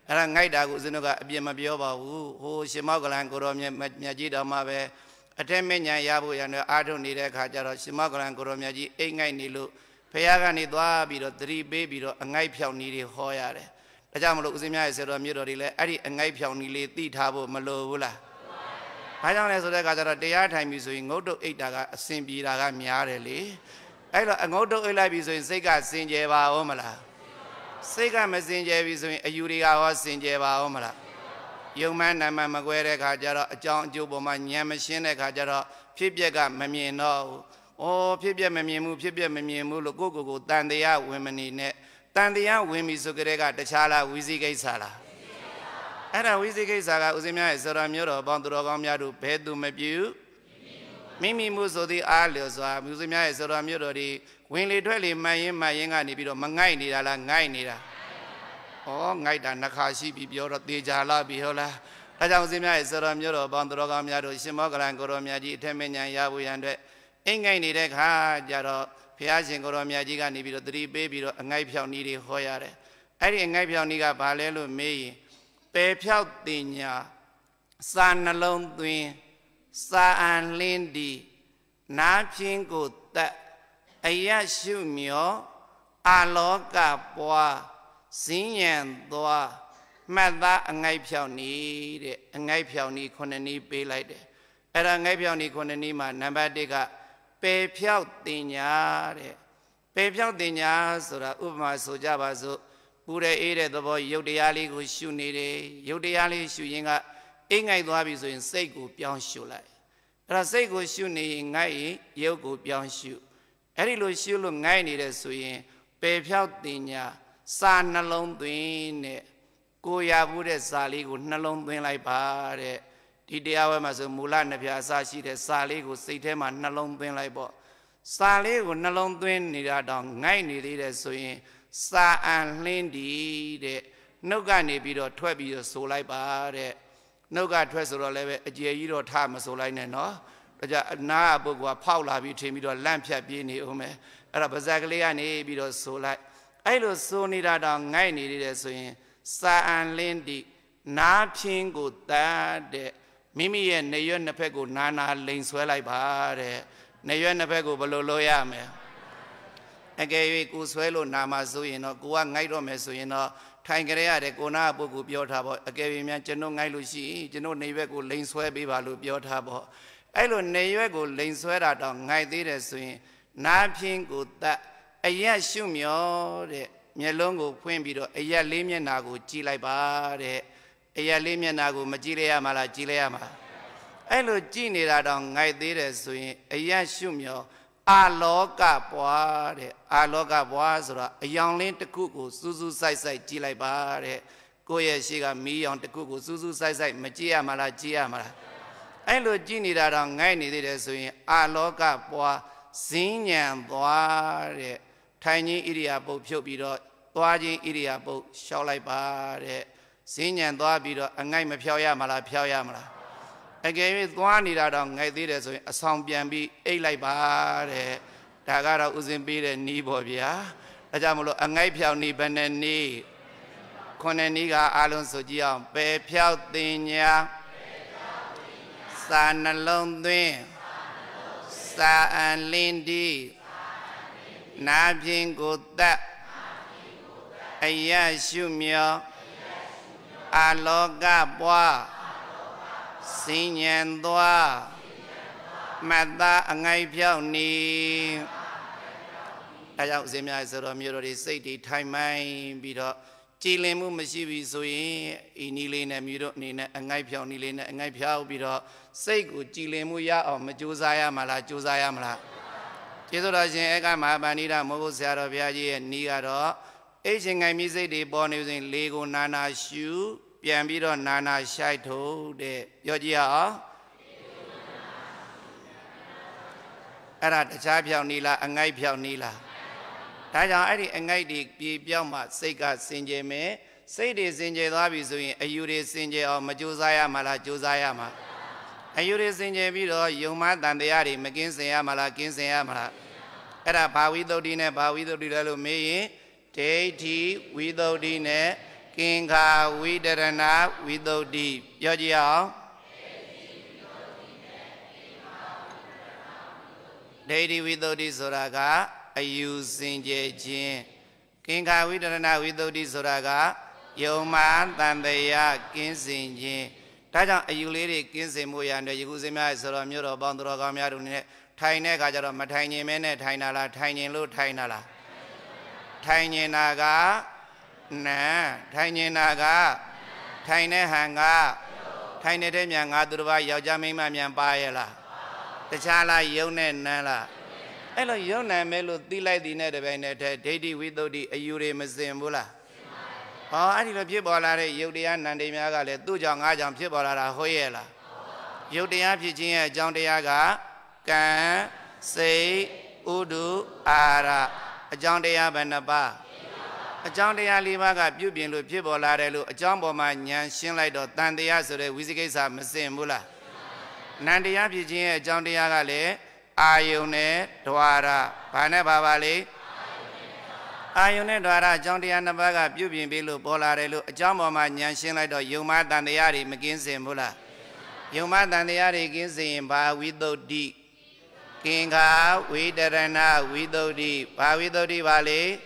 အဲ့ဒါငိုက်တာကိုဦးဇင်းတို့ကအပြစ်မပြောပါဘူးဟိုရှင်မောကလန်ကိုရောမြတ်ကြီးတော်မှာပဲအထက်မညာရဖို့ရတဲ့အားထုတ်နေတဲ့အခါကျတော့ရှင်မောကလန်ကိုရောမြတ်ကြီးအိမ်ငိုက်နေလို့ဖះကနေသွားပြီးတော့သတိပေးပြီးတော့အငိုက်ဖြောင်နည်းတွေဟောရတယ်ဒါကြောင့်မလို့ဦးဇင်းများရဲ့ဆရာတော်မြို့တော်တွေလည်းအဲ့ဒီအငိုက်ဖြောင်နည်းလေးသိထားဖို့မလိုဘူးလားဘာကြောင့်လဲဆိုတဲ့အခါကျတော့တရားထိုင်ပြီဆိုရင်ငုတ်တုတ်အိတ်တာကအစဉ်ပြေတာကများတယ်လေအဲ့တော့အငုတ်တုတ်အိတ်လိုက်ပြီဆိုရင်စိတ်ကစင်ကြယ်ပါဦးမလားစိတ်ကမစင်ကြယ်ပြီဆိုရင်အယူတွေကဟောစင်ကြယ်ပါဦးမလားယုံမှန်းနာမှမကွဲတဲ့ခါကျတော့အကြောင်းအကျိုးပေါ်မှာဉာဏ်မရှင်းတဲ့ခါကျတော့ဖြစ်ပျက်ကမမြင်တော့ဘူးဩဖြစ်ပျက်မမြင်ဘူးဖြစ်ပျက်မမြင်ဘူးလို့ကိုယ့်ကိုယ်ကိုတန်တရားဝင်မနေနဲ့တန်တရားဝင်ပြီဆိုကြတဲ့ကတခြားလားဝိသိကိစ္စလားအဲ့ဒါဝိသိကိစ္စကဦးဇင်းများရဲ့ဆရာမျိုးတော်ပေါင်းသူတော်ကောင်းများတို့ဘဲသူမပြုမိမိမှုဆိုသည်အားလျော်စွာဦးဇင်းများရဲ့ဆရာမျိုးတော်ဒီဝင်လေထွက်လေမှန်ရင်မှန်ရင်ကနေပြီးတော့မငိုက်နေတာလားငိုက်နေတာဩငိုက်တာနှခါရှိပြီပြောတော့တေချာလာပြီဟုတ်လားဒါကြောင့်ဦးဇင်းများရဲ့ဆရာမျိုးတော်ပေါင်းသူတော်ကောင်းများတို့ရှင်မောကလန်ကိုရောမြတ်ကြီးအထက်မဉ္ဇဉ်ရဖို့ရန်အတွက်အိမ်ငိုက်နေတဲ့ခါကျတော့ဘုရားရှင်ကိုရောမြတ်ကြီးကနေပြီးတော့သတိပေးပြီးတော့အငိုက်ဖြောင်နည်းတွေဟောရတယ်အဲ့ဒီအငိုက်ဖြောင်နည်းကဘာလဲလို့မေးရင်ပယ်ဖြောက်တင်ညာစာနှလုံးသွင်းစာအန်လင်းဒီနားဖြင်းကိုတက်အယရှုမျောအာလောကပွားစင်းညံသွားမှတ်သားအငိုက်ဖြောင်နည်းတဲ့အငိုက်ဖြောင်နည်းခုနှစ်နည်းပေးလိုက်တယ်အဲ့ဒါအငိုက်ဖြောင်နည်းခုနှစ်နည်းမှာနံပါတ်တစ်ကပယ်ဖြောက်တင်ညာတဲ့ပယ်ဖြောက်တင်ညာဆိုတာဥပမာဆိုကြပါစို့ပူတဲ့အေးတဲ့သဘောရုပ်တရားလေးကိုရှုနေတယ်ရုပ်တရားလေးရှုရင်ကအိမ်ငိုက်သွားပြီဆိုရင်စိတ်ကိုပြောင်းရှုလိုက်အဲ့ဒါစိတ်ကိုရှုနေရင်ငိုက်ရင်ရုပ်ကိုပြောင်းရှုအဲ့ဒီလိုရှုလို့ငိုက်နေတယ်ဆိုရင်ပယ်ဖြောက်တင်ညာစာနှလုံးသွင်းတဲ့ကိုရဘူးတဲ့စာလေးကိုနှလုံးသွင်းလိုက်ပါတဲ့ဒီတရားဝဲမှာဆိုမူလနှစ်ဖြာအစရှိတဲ့စာလေးကိုစိတ်ထဲမှာနှလုံးသွင်းလိုက်ပေါ့စာလေးကိုနှလုံးသွင်းနေတာတောင်ငိုက်နေသေးတယ်ဆိုရင်စာအန်လှင်းဒီတဲ့နှုတ်ကနေပြီးတော့ထွက်ပြီးတော့ဆိုလိုက်ပါတဲ့နှုတ်ကထွက်ဆိုတော့လည်းပဲအကျေကြီးတော့ထမဆိုလိုက်နဲ့နော်ဒါကြအနာပုဂ္ဂိုလ်ကဖောက်လာပြီးထင်ပြီးတော့လန့်ဖြတ်ပြေးနေဦးမယ်အဲ့ဒါပါဇက်ကလေးကနေပြီးတော့ဆိုလိုက်အဲ့လိုဆိုနေတာတောင်ငိုက်နေသေးတယ်ဆိုရင်စာအန်လင်းဒီနားဖြင်းကိုတတ်တဲ့မိမိရဲ့နေရွက်နှစ်ဖက်ကိုနာနာလိန်ဆွဲလိုက်ပါတဲ့နေရွက်နှစ်ဖက်ကိုဘယ်လိုလုပ်ရမလဲအကယ်၍ကိုဆွဲလို့နာမှာဆိုရင်တော့ကိုကငိုက်တော့မယ်ဆိုရင်တော့ထိုင်ကြရတဲ့ကိုနာပုဂ္ဂိုလ်ပြောထားပေါ့အကယ်၍များကျွန်တော်ငိုက်လို့ရှိရင်ကျွန်တော်နေရွက်ကိုလိန်ဆွဲပေးပါလို့ပြောထားပေါ့အဲ့လိုနေရွက်ကိုလိန်ဆွဲတာတော့ငိုက်သေးတယ်ဆိုရင်နားဖြင်းကိုတတ်အရက်ရှုမျောတဲ့မျက်လုံးကိုဖွင့်ပြီးတော့အရက်လေးမျက်နာကိုကြည့်လိုက်ပါတဲ့အရက်လေးမျက်နာကိုမကြည့်လိုက်ရမှာလားကြည့်လိုက်ရမှာအဲ့လိုကြည့်နေတာတော့ငိုက်သေးတယ်ဆိုရင်အရက်ရှုမျောအာလောကပွားတဲ့အာလောကပွားဆိုတာအယောင်လင်းတစ်ခုကိုစူးစူးဆိုင်ဆိုင်ကြည့်လိုက်ပါတဲ့ကိုယ့်ရဲ့ရှိကမီးရောင်တစ်ခုကိုစူးစူးဆိုင်ဆိုင်မကြည့်ရမှာလားကြည့်ရမှာလားအဲ့လိုကြည့်နေတာတော့ငိုက်နေသေးတယ်ဆိုရင်အာလောကပွားဇင်းညံသွားတဲ့ထိုင်ခြင်းဣရိယာပုတ်ဖြုတ်ပြီးတော့သွားခြင်းဣရိယာပုတ်ရှောက်လိုက်ပါတဲ့ဇင်းညံသွားပြီးတော့အငိုက်မဖြောက်ရမှာလားဖြောက်ရမှာလားအကယ်၍သွားနေတာတော့ငိုက်သေးတယ်ဆိုရင်အဆောင်ပြန်ပြီးအိတ်လိုက်ပါတဲ့ဒါကတော့ဥစဉ်ပေးတဲ့နီးပေါ့ဗျာဒါကြောင့်မလို့အငိုက်ဖြောက်နီးဘယ်နဲ့နီးခုနှစ်နီးကအားလုံးဆိုကြည့်အောင်ပယ်ဖြောက်တင်ညာစာနှလုံးသွင်းစာအန်လင်းဒီနာဖြင့်ကိုတတ်အယရှုမျောအာလောကပွားစင်ញံသွားမတ္တအငိုက်ဖြောက်နီဒါကြောင့်ဦးဇင်းများဆိုတော်မျိုးတော်တွေစိတ်တွေထိုင်မှန်ပြီးတော့ကြည်လင်မှုမရှိပြီဆိုရင်ဤနီးလေးနဲ့မျိုးတို့အနေနဲ့အငိုက်ဖြောက်နီးလေးနဲ့အငိုက်ဖြောက်ပြီးတော့စိတ်ကိုကြည်လင်မှုရအောင်မကြိုးစားရမှာလားကြိုးစားရမလားကျေးဇူးတော်ရှင်ဧကမဟာပဏိတမောဂုဆရာတော်ဘုရားကြီးရဲ့နီးကတော့အိတ်ရှင်ငိုင်မိစိတ်တွေပေါ်နေစဉ်လေကိုနာနာရှုပြန်ပြီးတော့နာနာရှိုက်ထုတ်တဲ့ပြောကြည့်ရအောင်အဲ့ဒါတခြားဖြောက်နီးလားအငိုက်ဖြောက်နီးလားဒါကြောင့်အဲ့ဒီအငိုက်တွေပြေပြောင်းမှစိတ်ကစင်ကြယ်မယ်စိတ်တွေစင်ကြယ်သွားပြီဆိုရင်အယူတွေစင်ကြယ်အောင်မကြိုးစားရမှာလားကြိုးစားရမှာအယူတွေစင်ကြယ်ပြီးတော့ယုံမှတန်တရားတွေမကင်းစင်ရမှာလားကင်းစင်ရမှာလားအဲ့ဒါဘာဝိသုဒ္ဓိနဲ့ဘာဝိသုဒ္ဓိလဲလို့မေးရင်ဒိဋ္ဌိဝိသုဒ္ဓိနဲ့ kinh kha vi darana vi tâu đi do gì không đây đi vi tâu đi sổ ra cả ayu sinh chế chín kinh kha vi darana vi tâu đi sổ ra cả yêu ma tàn tây ya kinh sinh chín đại chẳng ayu lấy đi kinh sinh mua yan để yêu sinh mai sổ ra miêu đó bằng đó cam ya đúng nè thay nè cả cho đó mà thay nhẹ mấy nè thay nào là thay nhẹ lúc thay nào là thay nhẹ nào cả nè thay nhẹ nào cả thay nè hàng cả thay nè thêm nhà ngã tụi bay giàu cha mấy mà nhà bay là thế cha là yêu nè nè là ấy là yêu nè mấy lúc đi lại đi nè để bay nè thế để đi với tôi đi ayu đi mà xem bữa là họ anh đi là phía bỏ lại yêu đi ăn năn đi mà cái là tu cho ngã chẳng phía bỏ lại là hối là yêu đi ăn phía trên trong đi ăn cả cả sei udu ara trong đi ăn bên ba trong đây ali mà gặp biểu hiện lúc phía bỏ lại đây lúc trong bộ mà nhận xin lại đó tan đây rồi đấy vì cái sao mà xem bula nan đây phía trên trong đây cái lẽ ayun này đoara bà này bà bà lẽ ayun này đoara trong đây anh bà gặp biểu hiện lúc bỏ lại đây lúc trong bộ mà nhận xin lại đó yêu mà tan đây thì mà kiến xem bula yêu mà tan đây thì kiến xem bà vi tâu đi kinh kha vi darana vi tâu đi bà vi tâu đi bà lẽ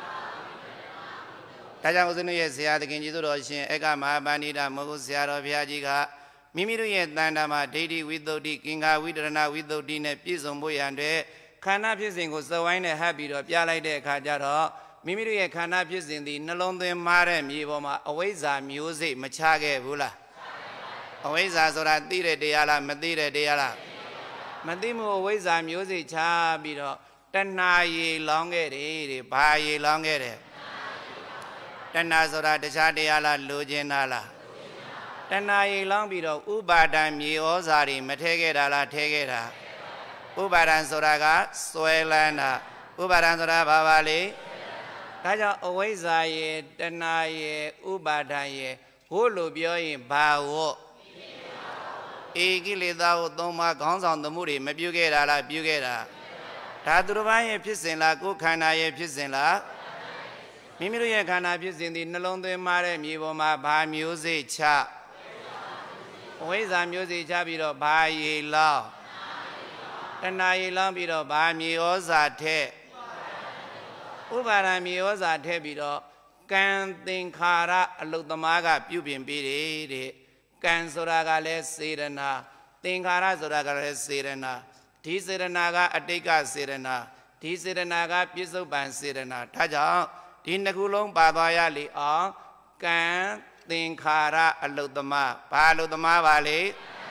đại家我这里也是啊，这根基础罗线，一个马班尼达，莫个是啊，罗皮亚几个，咪咪都也单单嘛，弟弟为到底，更加为得那为到底呢，比上不一样的，看那皮生个社会呢，还比着别来的看家头，咪咪都也看那皮生的，那弄的马人米不嘛，为啥music没差个不啦？为啥说啦？对的对呀啦，没对的对呀啦，没对么？为啥music差比着，但那也啷个的的，把也啷个的。တဏှာဆိုတာတခြားတရားလားလိုချင်တာလားတဏှာရေလောင်းပြီးတော့ဥပါဒံမြေဩဇာတွေမထဲခဲ့တာလားထဲခဲ့တာဥပါဒံဆိုတာကစွဲလန်းတာဥပါဒံဆိုတာဘာပါလဲဒါကြောင့်အဝိဇ္ဇာရေတဏှာရေဥပါဒံရေဟိုလိုပြောရင်ဘာဝဧကိလေသာကိုသုံးပါးခေါင်းဆောင်သမှုတွေမပြုခဲ့တာလားပြုခဲ့တာဒါသူတစ်ပါးရဲ့ဖြစ်စဉ်လားကိုယ်ခန္ဓာရဲ့ဖြစ်စဉ်လားမိမိတို့ရဲ့ခန္ဓာဖြစ်စဉ်ဒီနှလုံးသွင်းမှာတဲ့မြေပေါ်မှာဘာမျိုးစေ့ချအဝိဇ္ဇာမျိုးစေ့ချပြီးတော့ဘာရေလောင်းတဏှာရေလောင်းပြီးတော့ဘာမြေဩဇာထက်ဥပါဒံမြေဩဇာထက်ပြီးတော့ကံသင်္ခါရအလုတ္တမကပြုပြင်ပေးတယ်တဲ့ကံဆိုတာကလည်းစေရနာသင်္ခါရဆိုတာကလည်းစေရနာဒီစေရနာကအတိတ်ကစေရနာဒီစေရနာကပြစ္ဆုတ်ပံစေရနာဒါကြောင့်ဒီနှစ်ခုလုံးပါသွားရလေအောင်ကံသင်္ခါရအလုတ္တမဘာအလုတ္တမပါလေ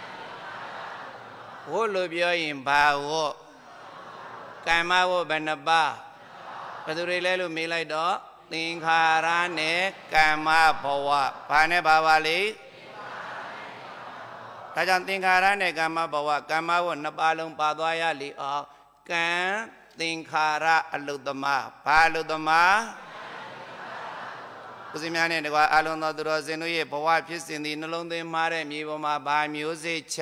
ဟိုလိုပြောရင်ဘာဝကမ္မဝဘယ်နှပါဘယ်သူတွေလဲလို့မေးလိုက်တော့သင်္ခါရနဲ့ကမ္မဘဝဘာနဲ့ဘာပါလေဒါကြောင့်သင်္ခါရနဲ့ကမ္မဘဝကမ္မဝနှစ်ပါးလုံးပါသွားရလေအောင်ကံသင်္ခါရအလုတ္တမဘာအလုတ္တမဦးဇင်းများနဲ့တကွာအလုံးသောသူတော်စင်တို့ရဲ့ဘဝဖြစ်စဉ်ဒီနှလုံးသွင်းမှားတဲ့မြေပေါ်မှာဘာမျိုးစေ့ချ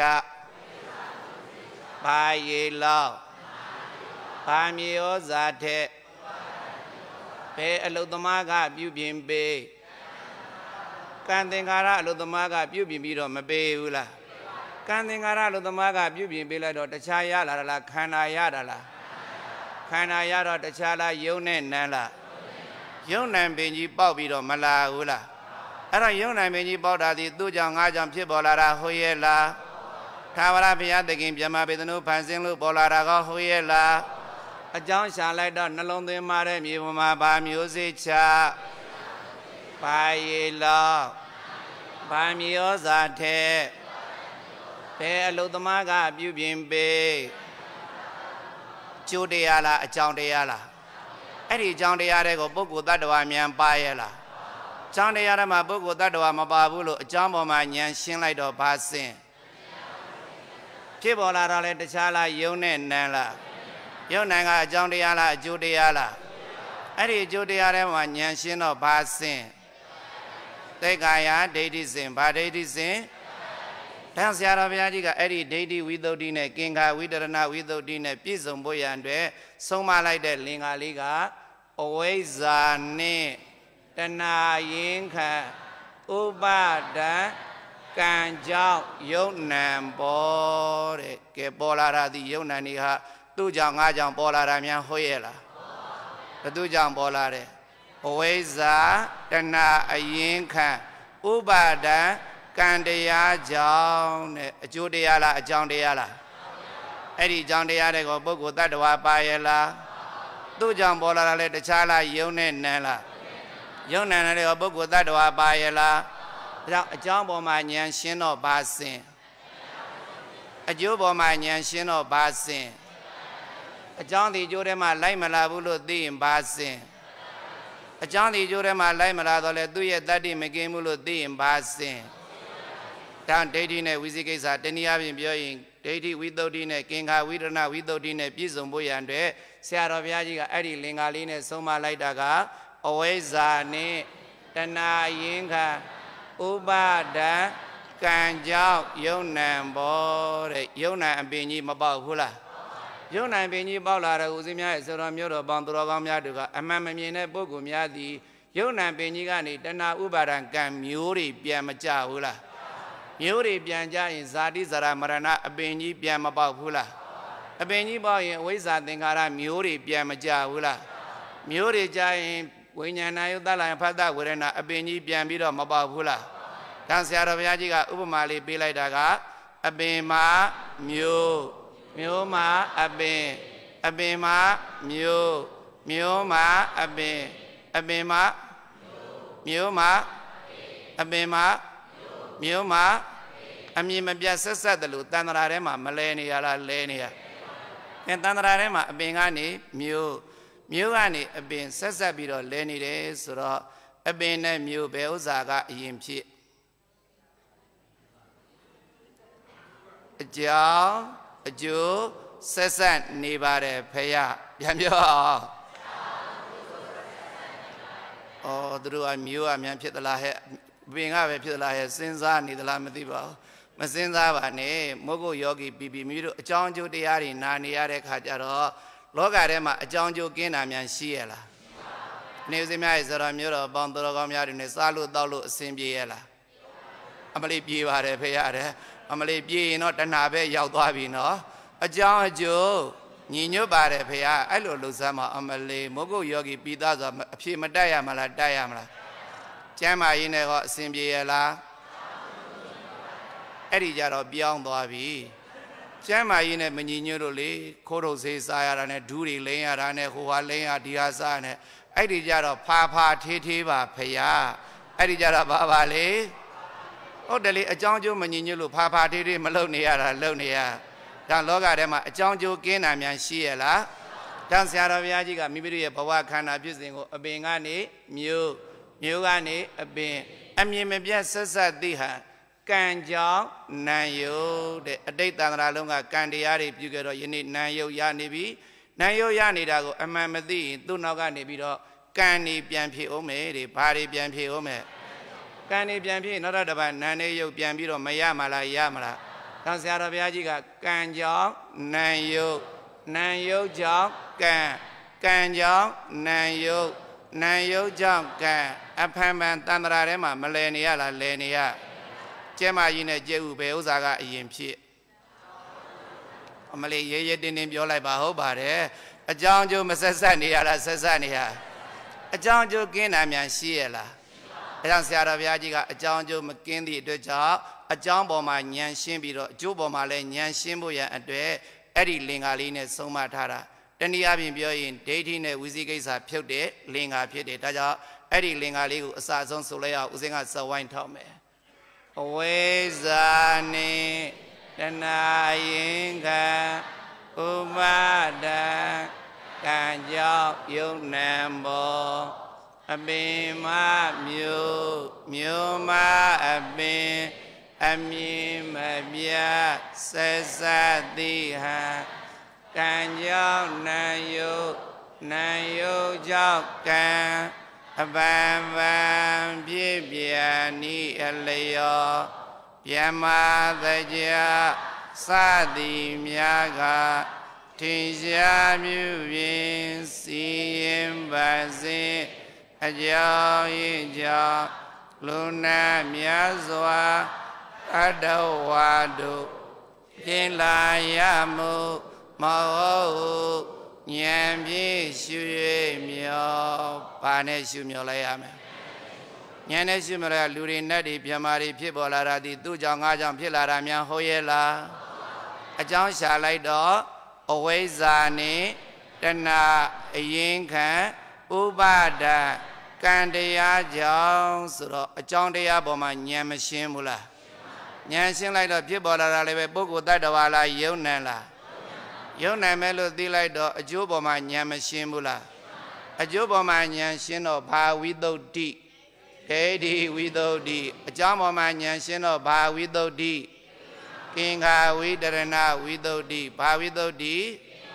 ဘာရေလောက်ဘာမြေဩဇာထက်ဘယ်အလုတ္တမကပြုပြင်ပေးကံသင်္ခါရအလုတ္တမကပြုပြင်ပြီးတော့မပေးဘူးလားကံသင်္ခါရအလုတ္တမကပြုပြင်ပေးလိုက်တော့တခြားရလာလားခန္ဓာရတာလားခန္ဓာရတော့တခြားလားယုံနဲ့နံလားယုံနံပင်ကြီးပေါက်ပြီးတော့မလာဘူးလားအဲ့တော့ယုံနံပင်ကြီးပေါက်တာဒီသူ့ကြောင့်ငါကြောင့်ဖြစ်ပေါ်လာတာဟုတ်ရဲ့လားသာဝရဘုရားသခင်မြမပေသနုဖန်ဆင်းလို့ပေါ်လာတာကဟုတ်ရဲ့လားအကြောင်းရှာလိုက်တော့နှလုံးသွင်းမှာတဲ့မြေပေါ်မှာဘာမျိုးစေ့ချဘာရေလောဘာမြေဩဇာထဲဘယ်အလုတ္တမကပြုပြင်ပေးကျိုးတရားလားအကြောင်းတရားလားအဲ့ဒီအကြောင်းတရားတွေကိုပုဂ္ဂိုလ်တ attva မြန်ပါရဲ့လားအကြောင်းတရားတွေမှာပုဂ္ဂိုလ်တ attva မပါဘူးလို့အကြောင်းပေါ်မှာဉာဏ်ရှင်းလိုက်တော့ဘာစင်ဖြစ်ပေါ်လာတော့လေတခြားလားယုံနဲ့နံလားယုံနံကအကြောင်းတရားလားအကျိုးတရားလားအဲ့ဒီအကျိုးတရားတွေမှာဉာဏ်ရှင်းတော့ဘာစင်သိက္ခာယဒိဋ္ဌိစင်ဘာဒိဋ္ဌိစင်တန်ဆရာတော်ဘုရားကြီးကအဲ့ဒီဒိဋ္ဌိဝိသုဒ္ဓိနဲ့ကင်္ခာဝိတရဏဝိသုဒ္ဓိနဲ့ပြည့်စုံဖို့ရန်အတွက်ဆုံးမလိုက်တဲ့လင်္ကာလေးကအဝိဇ္ဇာနဲ့တဏှာယင်ခံဥပါဒံကံကြောင့်ယုံနံပေါ်တဲ့ကဲပေါ်လာတာဒီယုံနံနေဟာသူ့ကြောင့်ငါကြောင့်ပေါ်လာတာများဟုတ်ရဲ့လားဘသူကြောင့်ပေါ်လာတယ်အဝိဇ္ဇာတဏှာအယင်ခံဥပါဒံကံတရားကြောင့်တဲ့အကျိုးတရားလားအကြောင်းတရားလားအဲ့ဒီအကြောင်းတရားတွေကိုပုဂ္ဂိုလ်တ attva ပါရဲ့လားသူ့ကြောင့်ပေါ်လာတာလဲတခြားလားယုံနဲ့နံလားယုံနံတဲ့ပုဂ္ဂိုလ်တ attva ပါရဲ့လားဒါကြောင့်အကြောင်းပေါ်မှာဉာဏ်ရှင်းတော့ဘာစင်အကျိုးပေါ်မှာဉာဏ်ရှင်းတော့ဘာစင်အကြောင်းဒီအကျိုးထဲမှာလိုက်မလာဘူးလို့သိရင်ဘာစင်အကြောင်းဒီအကျိုးထဲမှာလိုက်မလာတော့လဲသူ့ရဲ့တတ္တိမကင်းဘူးလို့သိရင်ဘာစင်ဒါဒိဋ္ဌိနဲ့ဝိသိကိစ္စတနည်းအားဖြင့်ပြောရင်ဒိဋ္ဌိဝိသုဒ္ဓိနဲ့ကင်္ခာဝိရဏဝိသုဒ္ဓိနဲ့ပြည့်စုံဖို့ရန်အတွက်ဆရာတော်ဘုရားကြီးကအဲ့ဒီလင်္ကာလေးနဲ့ဆုံးမလိုက်တာကအဝိဇ္ဇာနဲ့တဏှာယင်ခံဥပါဒံကံကြောင့်ယုံနံဘောတဲ့ယုံနံအပင်ကြီးမပေါက်ဘူးလားယုံနံအပင်ကြီးပေါက်လာတဲ့ဦးဇင်းများရဲ့ဆိုတော်မျိုးတော်ပေါင်းသူတော်ကောင်းများတို့ကအမှန်မမြင်တဲ့ပုဂ္ဂိုလ်များသည်ယုံနံပင်ကြီးကနေတဏှာဥပါဒံကံမျိုးတွေပြန်မကြဘူးလားမျိုးတွေပြန်ကြရင်ဇာတိဇရာမရဏအပင်ကြီးပြန်မပေါက်ဘူးလားအပင်ကြီးပေါက်ရင်အဝိဇ္ဇာသင်္ခါရမျိုးတွေပြန်မကြဘူးလားမျိုးတွေကြရင်ဝိညာဏယုတ်တလာယဖတ်တဝေဒနာအပင်ကြီးပြန်ပြီးတော့မပေါက်ဘူးလားဒါဆရာတော်ဘုရားကြီးကဥပမာလေးပေးလိုက်တာကအပင်မှာမျိုးမျိုးမှာအပင်အပင်မှာမျိုးမျိုးမှာအပင်အပင်မှာမျိုးမှာအပင်မှာမျိုးမှာအမြင်မပြတ်ဆက်ဆက်တယ်လို့တန်ត្រာထဲမှာမလဲနေရလားလဲနေရအဲတန်ត្រာထဲမှာအပင်ကနေမျိုးမျိုးကနေအပင်ဆက်ဆက်ပြီးတော့လဲနေတယ်ဆိုတော့အပင်နဲ့မျိုးဘယ်ဥစ္စာကအရင်ဖြစ်အကြောင်းအကျိုးဆက်ဆက်နေပါတယ်ဖေရပြန်ပြောအောင်ဩသူတို့ကမျိုးအမြန်ဖြစ်သလားဟဲ့ပင်ကပဲဖြစ်သလားဟဲ့စဉ်းစားနေသလားမသိပါဘူးမစဉ်းစားပါနဲ့မုဂ္ဂုယောဂီပီပီမျိုးတို့အကြောင်းအကျိုးတရားတွေနာနေရတဲ့ခါကျတော့လောကထဲမှာအကြောင်းအကျိုးကင်းတာများရှိရလားနေဦးစင်းများရဲ့ဇတော်မျိုးတော်ပေါင်းတော်ကောင်းများတွေနဲ့စားလို့တောက်လို့အစဉ်ပြေရလားအမလေးပြေပါတယ်ဖေရတယ်အမလေးပြေရင်တော့တဏှာပဲရောက်သွားပြီနော်အကြောင်းအကျိုးညီညွတ်ပါတယ်ဖေရအဲ့လိုလှုပ်ရှားမှာအမလေးမုဂ္ဂုယောဂီပိသားဆိုအဖြေမတက်ရမလားတက်ရမလားကျမ်းမာရေးနဲ့ဟောအစဉ်ပြေရလားအဲ့ဒီကြတော့ပြောင်းသွားပြီကျမ်းမာရေးနဲ့မညီညွတ်လို့လေခိုးထုတ်စေးစားရတာနဲ့ဒူးတွေလိမ့်ရတာနဲ့ဟိုဟာလိမ့်ရဒီဟာစားနဲ့အဲ့ဒီကြတော့ဖာဖာထေးထေးပါဖေရအဲ့ဒီကြတော့ဘာပါလေဟုတ်တယ်လေအကြောင်းကျိုးမညီညွတ်လို့ဖာဖာထေးထေးမလုပ်နေရတာလုပ်နေရဒါလောကထဲမှာအကြောင်းကျိုးကင်းတာများရှိရလားဒါဆရာတော်ဘုရားကြီးကမိမိတို့ရဲ့ဘဝခန္ဓာဖြစ်စဉ်ကိုအပင်ကနေမျိုးမျိုးကနေအပင်အမြင်မပြတ်ဆက်ဆက်သိဟံကံကြောင့်နံယုတ်တဲ့အတိတ်တန်ត្រာလုံးကကံတရားတွေပြုခဲ့တော့ယနေ့နံယုတ်ရနေပြီနံယုတ်ရနေတာကိုအမှန်မသိရင်သူ့နောက်ကနေပြီးတော့ကံနေပြန်ဖြစ်အောင်မယ်တဲ့ဘာတွေပြန်ဖြစ်အောင်မယ်ကံနေပြန်ဖြစ်နောက်တော့တပတ်နံနေယုတ်ပြန်ပြီးတော့မရမလားရမလားဒါဆရာတော်ဘုရားကြီးကကံကြောင့်နံယုတ်နံယုတ်ကြောင့်ကံကံကြောင့်နံယုတ်နံယုတ်ကြောင့်ကံအဖန်ဖန်တန်ត្រာထဲမှာမလဲနေရလားလဲနေရကျဲမကြီးနဲ့ကျဲဥပဲဥစ္စာကအရင်ဖြစ်အမလေးရဲရဲတင်းတင်းပြောလိုက်ပါဟုတ်ပါတယ်အကြောင်းကျိုးမဆက်ဆက်နေရလားဆက်ဆက်နေရအကြောင်းကျိုးကင်းတာများရှိရလားအဲကြောင့်ဆရာတော်ဘုရားကြီးကအကြောင်းကျိုးမကင်းသည့်အတွက်ကြောင့်အကြောင်းပေါ်မှာဉာဏ်ရှင်းပြီးတော့အကျိုးပေါ်မှာလည်းဉာဏ်ရှင်းဖို့ရန်အတွက်အဲ့ဒီလင်္ကာလေးနဲ့ဆုံးမထားတာတနည်းအားဖြင့်ပြောရင်ဒိဋ္ဌိနဲ့ဝိသိကိစ္စဖြုတ်တဲ့လင်္ကာဖြစ်တယ်ဒါကြောင့်အဲ့ဒီလင်္ကာလေးကိုအစအဆုံးဆိုလိုက်အောင်ဦးစင်းကစဝိုင်းထောက်မယ်အဝိဇ္ဇာနိတဏှာယင်ခံဥပါဒံကံကြောင့်ယုံနံဘောအပင်မမျိုးမျိုးမအပင်အမြင်မပြတ်ဆက်ဆက်သိဟံကံကြောင့်နံယုတ်နံယုတ်ကြောင့်ကံအပံပံဖြစ်ပြန်ဤအလျောပြမသကြစသည်များကထင်ရှားမြူပြင်စီရင်ပါစေအကြောင်းရင်းကြောင့်လူနာများစွာအတ္တဝါတို့ပြင်လာရမှုမဟုတ်ဉာဏ်ဖြင့်ရှု၍မျောဘာနဲ့ရှုမျောလိုက်ရမယ်ဉာဏ်နဲ့ရှုမျောလိုက်လူတွေနတ်တွေမြမာတွေဖြစ်ပေါ်လာတာဒီသူ့ကြောင့်ငါကြောင့်ဖြစ်လာတာများဟုတ်ရဲ့လားအကြောင်းရှာလိုက်တော့အဝိဇ္ဇာနဲ့တဏှာအရင်ခံဥပါဒကံတရားကြောင့်ဆိုတော့အကြောင်းတရားပေါ်မှာဉာဏ်မရှင်းဘူးလားဉာဏ်ရှင်းလိုက်တော့ဖြစ်ပေါ်လာတာလည်းပဲပုဂ္ဂိုလ်တ attva လားယုံနံလားယုံနံမဲ့လို့သိလိုက်တော့အကျိုးပေါ်မှာဉာဏ်မရှင်းဘူးလားအကျိုးပေါ်မှာဉာဏ်ရှင်းတော့ဘာဝိသုဒ္ဓိဒိဋ္ဌိဝိသုဒ္ဓိအကြောင်းပေါ်မှာဉာဏ်ရှင်းတော့ဘာဝိသုဒ္ဓိကင်္ခာဝိတရဏဝိသုဒ္ဓိဘာဝိသုဒ္ဓိ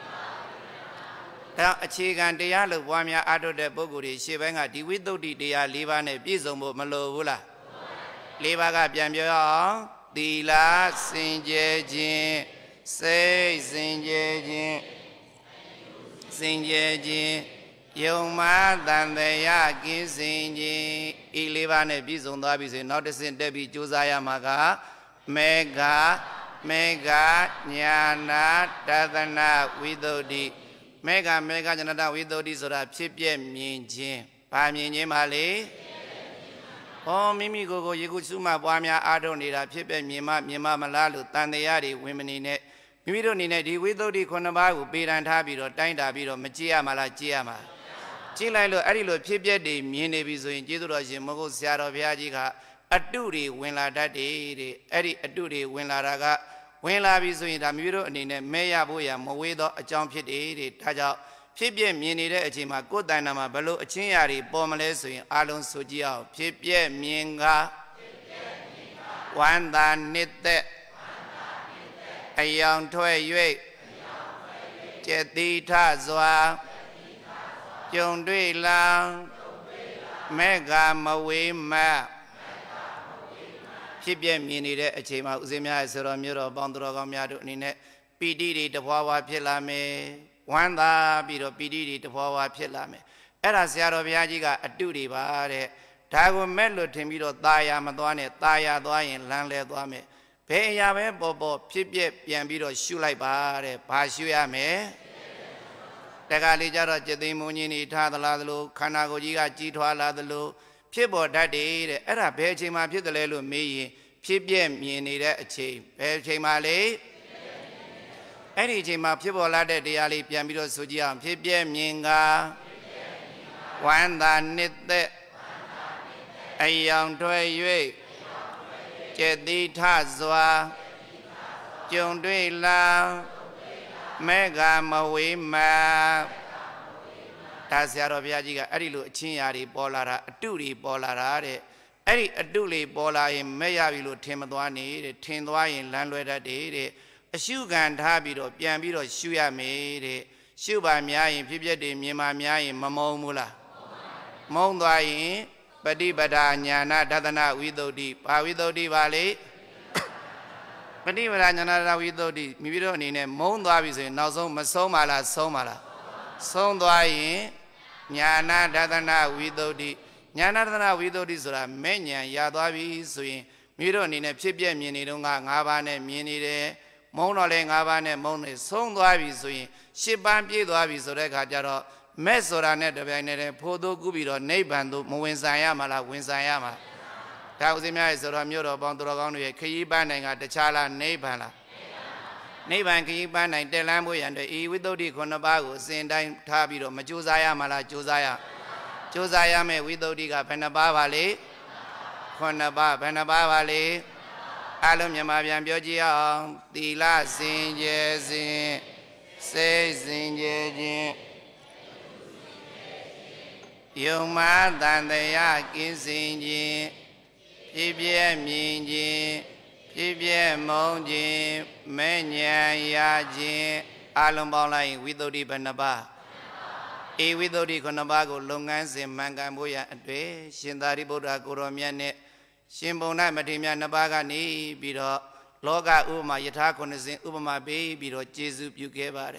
ဒါအခြေခံတရားလို့ပွားများအားထုတ်တဲ့ပုဂ္ဂိုလ်တွေရှေ့ပိုင်းကဒီဝိသုဒ္ဓိတရား၄ပါးနဲ့ပြည့်စုံဖို့မလိုဘူးလား၄ပါးကပြန်ပြောရအောင်သီလစင်ကြယ်ခြင်းစိတ်စင်ကြယ်ခြင်းစင်ကြယ်ခြင်းယုံမှားတန်တရားကင်းစင်ခြင်းဤ၄ပါးနဲ့ပြည့်စုံသွားပြီဆိုရင်နောက်တစ်ဆင့်တက်ပြီးကြိုးစားရမှာကမေဃမေဃညာနာတသနာဝိသုဒ္ဓိမေဃမေဃညာနာဝိသုဒ္ဓိဆိုတာဖြစ်ပြမြင်ခြင်းဘာမြင်ခြင်းပါလဲဟောမိမိကိုယ်ကိုရေခုစုမှပွားများအားထုတ်နေတာဖြစ်ပြမြင်မှမြင်မှမလားလို့တန်တရားတွေဝင်မနေနဲ့မိမိတို့အနေနဲ့ဒီဝိသုဒ္ဓိခုနှစ်ပါးကိုပေတံထားပြီးတော့တိုင်းတာပြီးတော့မကြည့်ရမှာလားကြည့်ရမှာကြည့်လိုက်လို့အဲ့ဒီလိုဖြစ်ပြတွေမြင်နေပြီဆိုရင်ကျေးဇူးတော်ရှင်မဟုတ်ဆရာတော်ဘုရားကြီးကအတုတွေဝင်လာတတ်တယ်တဲ့အဲ့ဒီအတုတွေဝင်လာတာကဝင်လာပြီဆိုရင်ဒါမိမိတို့အနေနဲ့မဲရဖို့ရမဝေးသောအကြောင်းဖြစ်တယ်တဲ့ဒါကြောင့်ဖြစ်ပြမြင်နေတဲ့အချိန်မှာကိုယ်တိုင်နာမှာဘလို့အချင်းရာတွေပေါ်မလဲဆိုရင်အလုံးဆိုကြည့်အောင်ဖြစ်ပြမြင်ကဝန္တာနှစ်သက်အယောင်ထွက်၍ကျက်တိထစွာကြုံတွေ့လာမေဃမဝေးမဖြစ်ပြမြင်နေတဲ့အချိန်မှာဥစဉ်များဆိုတော်မျိုးတော်ပေါင်းတော်ကောင်းများတို့အနေနဲ့ပီတိတွေတဘွားဘွားဖြစ်လာမယ်ဝမ်းသာပြီးတော့ပီတိတွေတဘွားဘွားဖြစ်လာမယ်အဲ့ဒါဆရာတော်ဘုရားကြီးကအတုတွေပါတဲ့ဒါကိုမဲ့လို့ထင်ပြီးတော့ตาရမသွားနဲ့ตาရသွားရင်လမ်းလဲသွားမယ်ဘယ်အရာပဲပေါ်ပေါ်ဖြစ်ပြပြန်ပြီးတော့ရှုလိုက်ပါတဲ့ဘာရှုရမယ်တခါလေကြတော့จิตသိမ်မုံကြီးနေထားသလားသလိုခန္ဓာကိုယ်ကြီးကကြီးထွားလာသလိုဖြစ်ပေါ်တတ်တယ်တဲ့အဲ့ဒါဘယ်အချိန်မှဖြစ်တယ်လဲလို့မေးရင်ဖြစ်ပြမြင်နေတဲ့အချိန်ဘယ်အချိန်မှလဲအဲ့ဒီအချိန်မှာဖြစ်ပေါ်လာတဲ့တရားလေးပြန်ပြီးတော့ဆိုကြည့်အောင်ဖြစ်ပြမြင်ကဝန္တာနှစ်သက်အယောင်ထွက်၍ကျက်တိထစွာကြုံတွေ့လာမေဃမဝေးမဒါဆရာတော်ဘုရားကြီးကအဲ့ဒီလိုအချင်းရာတွေပေါ်လာတာအတုတွေပေါ်လာတာတဲ့အဲ့ဒီအတုလေးပေါ်လာရင်မဲ့ရပြီလို့ထင်မသွားနေတဲ့ထင်သွားရင်လမ်းလွဲတတ်တယ်တဲ့အရှုခံထားပြီးတော့ပြန်ပြီးတော့ရှုရမယ်တဲ့ရှုပါများရင်ဖြစ်ဖြစ်တွေမြင်ပါများရင်မမုံဘူးလားမုံသွားရင်ပฏิပဒါညာနာဒသနာဝိသုဒ္ဓိဘာဝိသုဒ္ဓိပါလေပฏิပဒါညာနာဒဝိသုဒ္ဓိမိမိတို့အနေနဲ့မုံသွားပြီဆိုရင်နောက်ဆုံးမဆုံးပါလားဆုံးပါလားဆုံးသွားရင်ညာနာဒသနာဝိသုဒ္ဓိညာနာဒသနာဝိသုဒ္ဓိဆိုတာမဲ့ညာရသွားပြီဆိုရင်မိမိတို့အနေနဲ့ဖြစ်ပြမြင်နေတော့ငါ၅ပါးနဲ့မြင်နေတယ်မုံတော့လဲ၅ပါးနဲ့မုံနေဆုံးသွားပြီဆိုရင်ရှစ်ပန်းပြည့်သွားပြီဆိုတဲ့အခါကျတော့မဲ့ဆိုတာနဲ့တပြိုင်တည်းဖိုးသိုးကူးပြီးတော့နိဗ္ဗာန်သို့မဝင်ဆိုင်ရမှာလားဝင်ဆိုင်ရမှာဒါဥစဉ်များရဲ့ဆိုတော့မြို့တော်ပေါင်းတော်ကောင်းတွေရဲ့ခရီးပန်းနိုင်ကတခြားလားနိဗ္ဗာန်လားနိဗ္ဗာန်ခရီးပန်းနိုင်တက်လန်းဖို့ရန်အတွက်ဤဝိသုဒ္ဓိခုနှစ်ပါးကိုအစဉ်တိုင်းထားပြီးတော့မကြိုးစားရမှာလားကြိုးစားရကြိုးစားရမယ်ဝိသုဒ္ဓိကဘယ်နှပါးပါလဲခုနှစ်ပါးဘယ်နှပါးပါလဲအလုံးမြန်မာပြန်ပြောကြည့်အောင်သီလစင်ကြယ်စဉ်စိတ်စင်ကြယ်ခြင်းယုံမှားတန်တရားကင်းစင်ခြင်းဖြစ်ပြမြင်ခြင်းဖြစ်ပြမုံခြင်းမဲ့ဉာဏ်ရခြင်းအလုံးပေါင်းလိုက်ဝိသုဒ္ဓိဘယ်နှပါးဧဝိသုဒ္ဓိခုနှစ်ပါးကိုလုပ်ငန်းစဉ်မှန်ကန်ဖို့ရအတွေ့ရှင်သာရိပုတ္တရာကိုရောမြတ်နဲ့ရှင်ဘုံ၌မထေရမြတ်နှစ်ပါးကနေပြီးတော့လောကဥပမာယထာခုနှစ်စဉ်ဥပမာပေးပြီးတော့ကျေစုပြုခဲ့ပါတယ်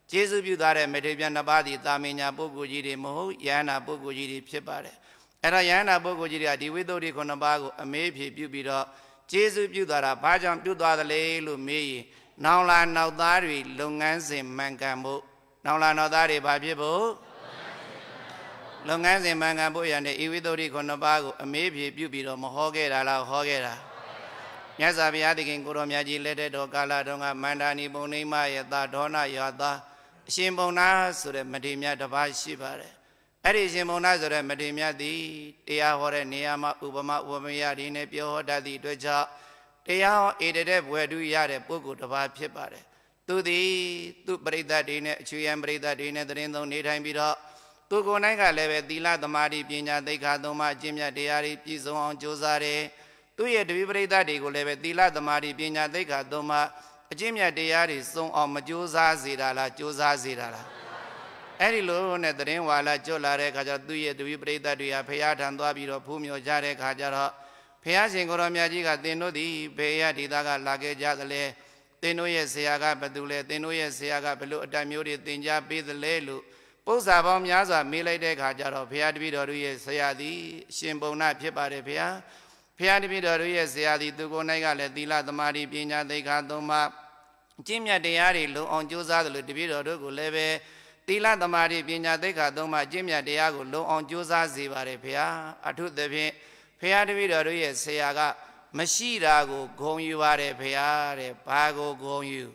ကျေးဇူးပြုထားတဲ့မေတ္တာပြန်နှစ်ပါးသည်တာမင်ညာပုဂ္ဂိုလ်ကြီးတွေမဟုတ်ယန္တာပုဂ္ဂိုလ်ကြီးတွေဖြစ်ပါတယ်အဲ့တော့ယန္တာပုဂ္ဂိုလ်ကြီးတွေကဒီဝိသုဒ္ဓိခုနှစ်ပါးကိုအမေးဖြေပြုပြီးတော့ကျေးဇူးပြုသွားတာဘာကြောင့်ပြုသွားသလဲလို့မေးရင်နောင်လာနောက်သားတွေလုပ်ငန်းစဉ်မှန်ကန်ဖို့နောင်လာနောက်သားတွေဘာဖြစ်ဖို့လုပ်ငန်းစဉ်မှန်ကန်ဖို့ရတဲ့ဤဝိသုဒ္ဓိခုနှစ်ပါးကိုအမေးဖြေပြုပြီးတော့မဟောခဲ့တာလားဟောခဲ့တာမြတ်စွာဘုရားသခင်ကိုရောမြတ်ကြီးလက်ထက်တော်ကာလတုန်းကမန္တာနီပုံနှိမယတဒေါနယတာအရှင်ဘုံနာဆိုတဲ့မထေရမြတ်တစ်ပါးရှိပါတယ်အဲ့ဒီရှင်ဘုံနာဆိုတဲ့မထေရမြတ်သည်တရားဟောတဲ့နေရာမှာဥပမာဥပမယတွေနဲ့ပြောဟောတတ်သည့်အတွက်ကြောင့်တရားဟောဧတတဲ့ဘွယ်တူရတဲ့ပုဂ္ဂိုလ်တစ်ပါးဖြစ်ပါတယ်သူသည်သူပရိသတ်တွေနဲ့အချွေယံပရိသတ်တွေနဲ့တရင်သုံးနေထိုင်ပြီးတော့သူကိုယ်၌ကလည်းပဲသီလသမာဓိပညာသိက္ခာသုံးပါးအကျင့်မြတ်တရားတွေပြည့်စုံအောင်ကြိုးစားတယ်သူရဲ့တပည့်ပရိသတ်တွေကိုလည်းပဲသီလသမာဓိပညာသိက္ခာသုံးပါးအကျင့်မြတ်တရားတွေစုံအောင်မကြိုးစားစေတာလားကြိုးစားစေတာလားအဲ့ဒီလိုနဲ့တရင်ဝါလာကြွလာတဲ့အခါကျတော့သူရဲ့တပည့်ပရိသတ်တွေဟာဖရာထံသွားပြီးတော့ဖူးမြော်ကြတဲ့အခါကျတော့ဖရာရှင်ကိုရောမြတ်ကြီးကသင်တို့သည်ဘေရဒေသကလာခဲ့ကြသလဲသင်တို့ရဲ့ဆရာကဘယ်သူလဲသင်တို့ရဲ့ဆရာကဘယ်လိုအတတ်မျိုးတွေသင်ကြားပေးသလဲလို့ပု္ပ္ပာပေါင်းများစွာမေးလိုက်တဲ့အခါကျတော့ဘုရားတပည့်တော်တို့ရဲ့ဆရာသည်အရှင်ဘုံနာဖြစ်ပါတယ်ဘုရားဘုရားတပည့်တော်တို့ရဲ့ဆရာသည်သူကိုယ်၌ကလည်းသီလသမာဓိပညာသိက္ခာသုံးပါးအကျင့်မြတ်တရားတွေလုံအောင်ကြိုးစားသလိုတပည့်တော်တို့ကိုလည်းပဲသီလသမာဓိပညာသိက္ခာသုံးပါးအကျင့်မြတ်တရားကိုလုံအောင်ကြိုးစားစေပါတယ်ဘုရားအထုသဖြင့်ဘုရားတပည့်တော်တို့ရဲ့ဆရာကမရှိတာကိုဂုဏ်ယူပါတယ်ဘုရားတဲ့ဘာကိုဂုဏ်ယူ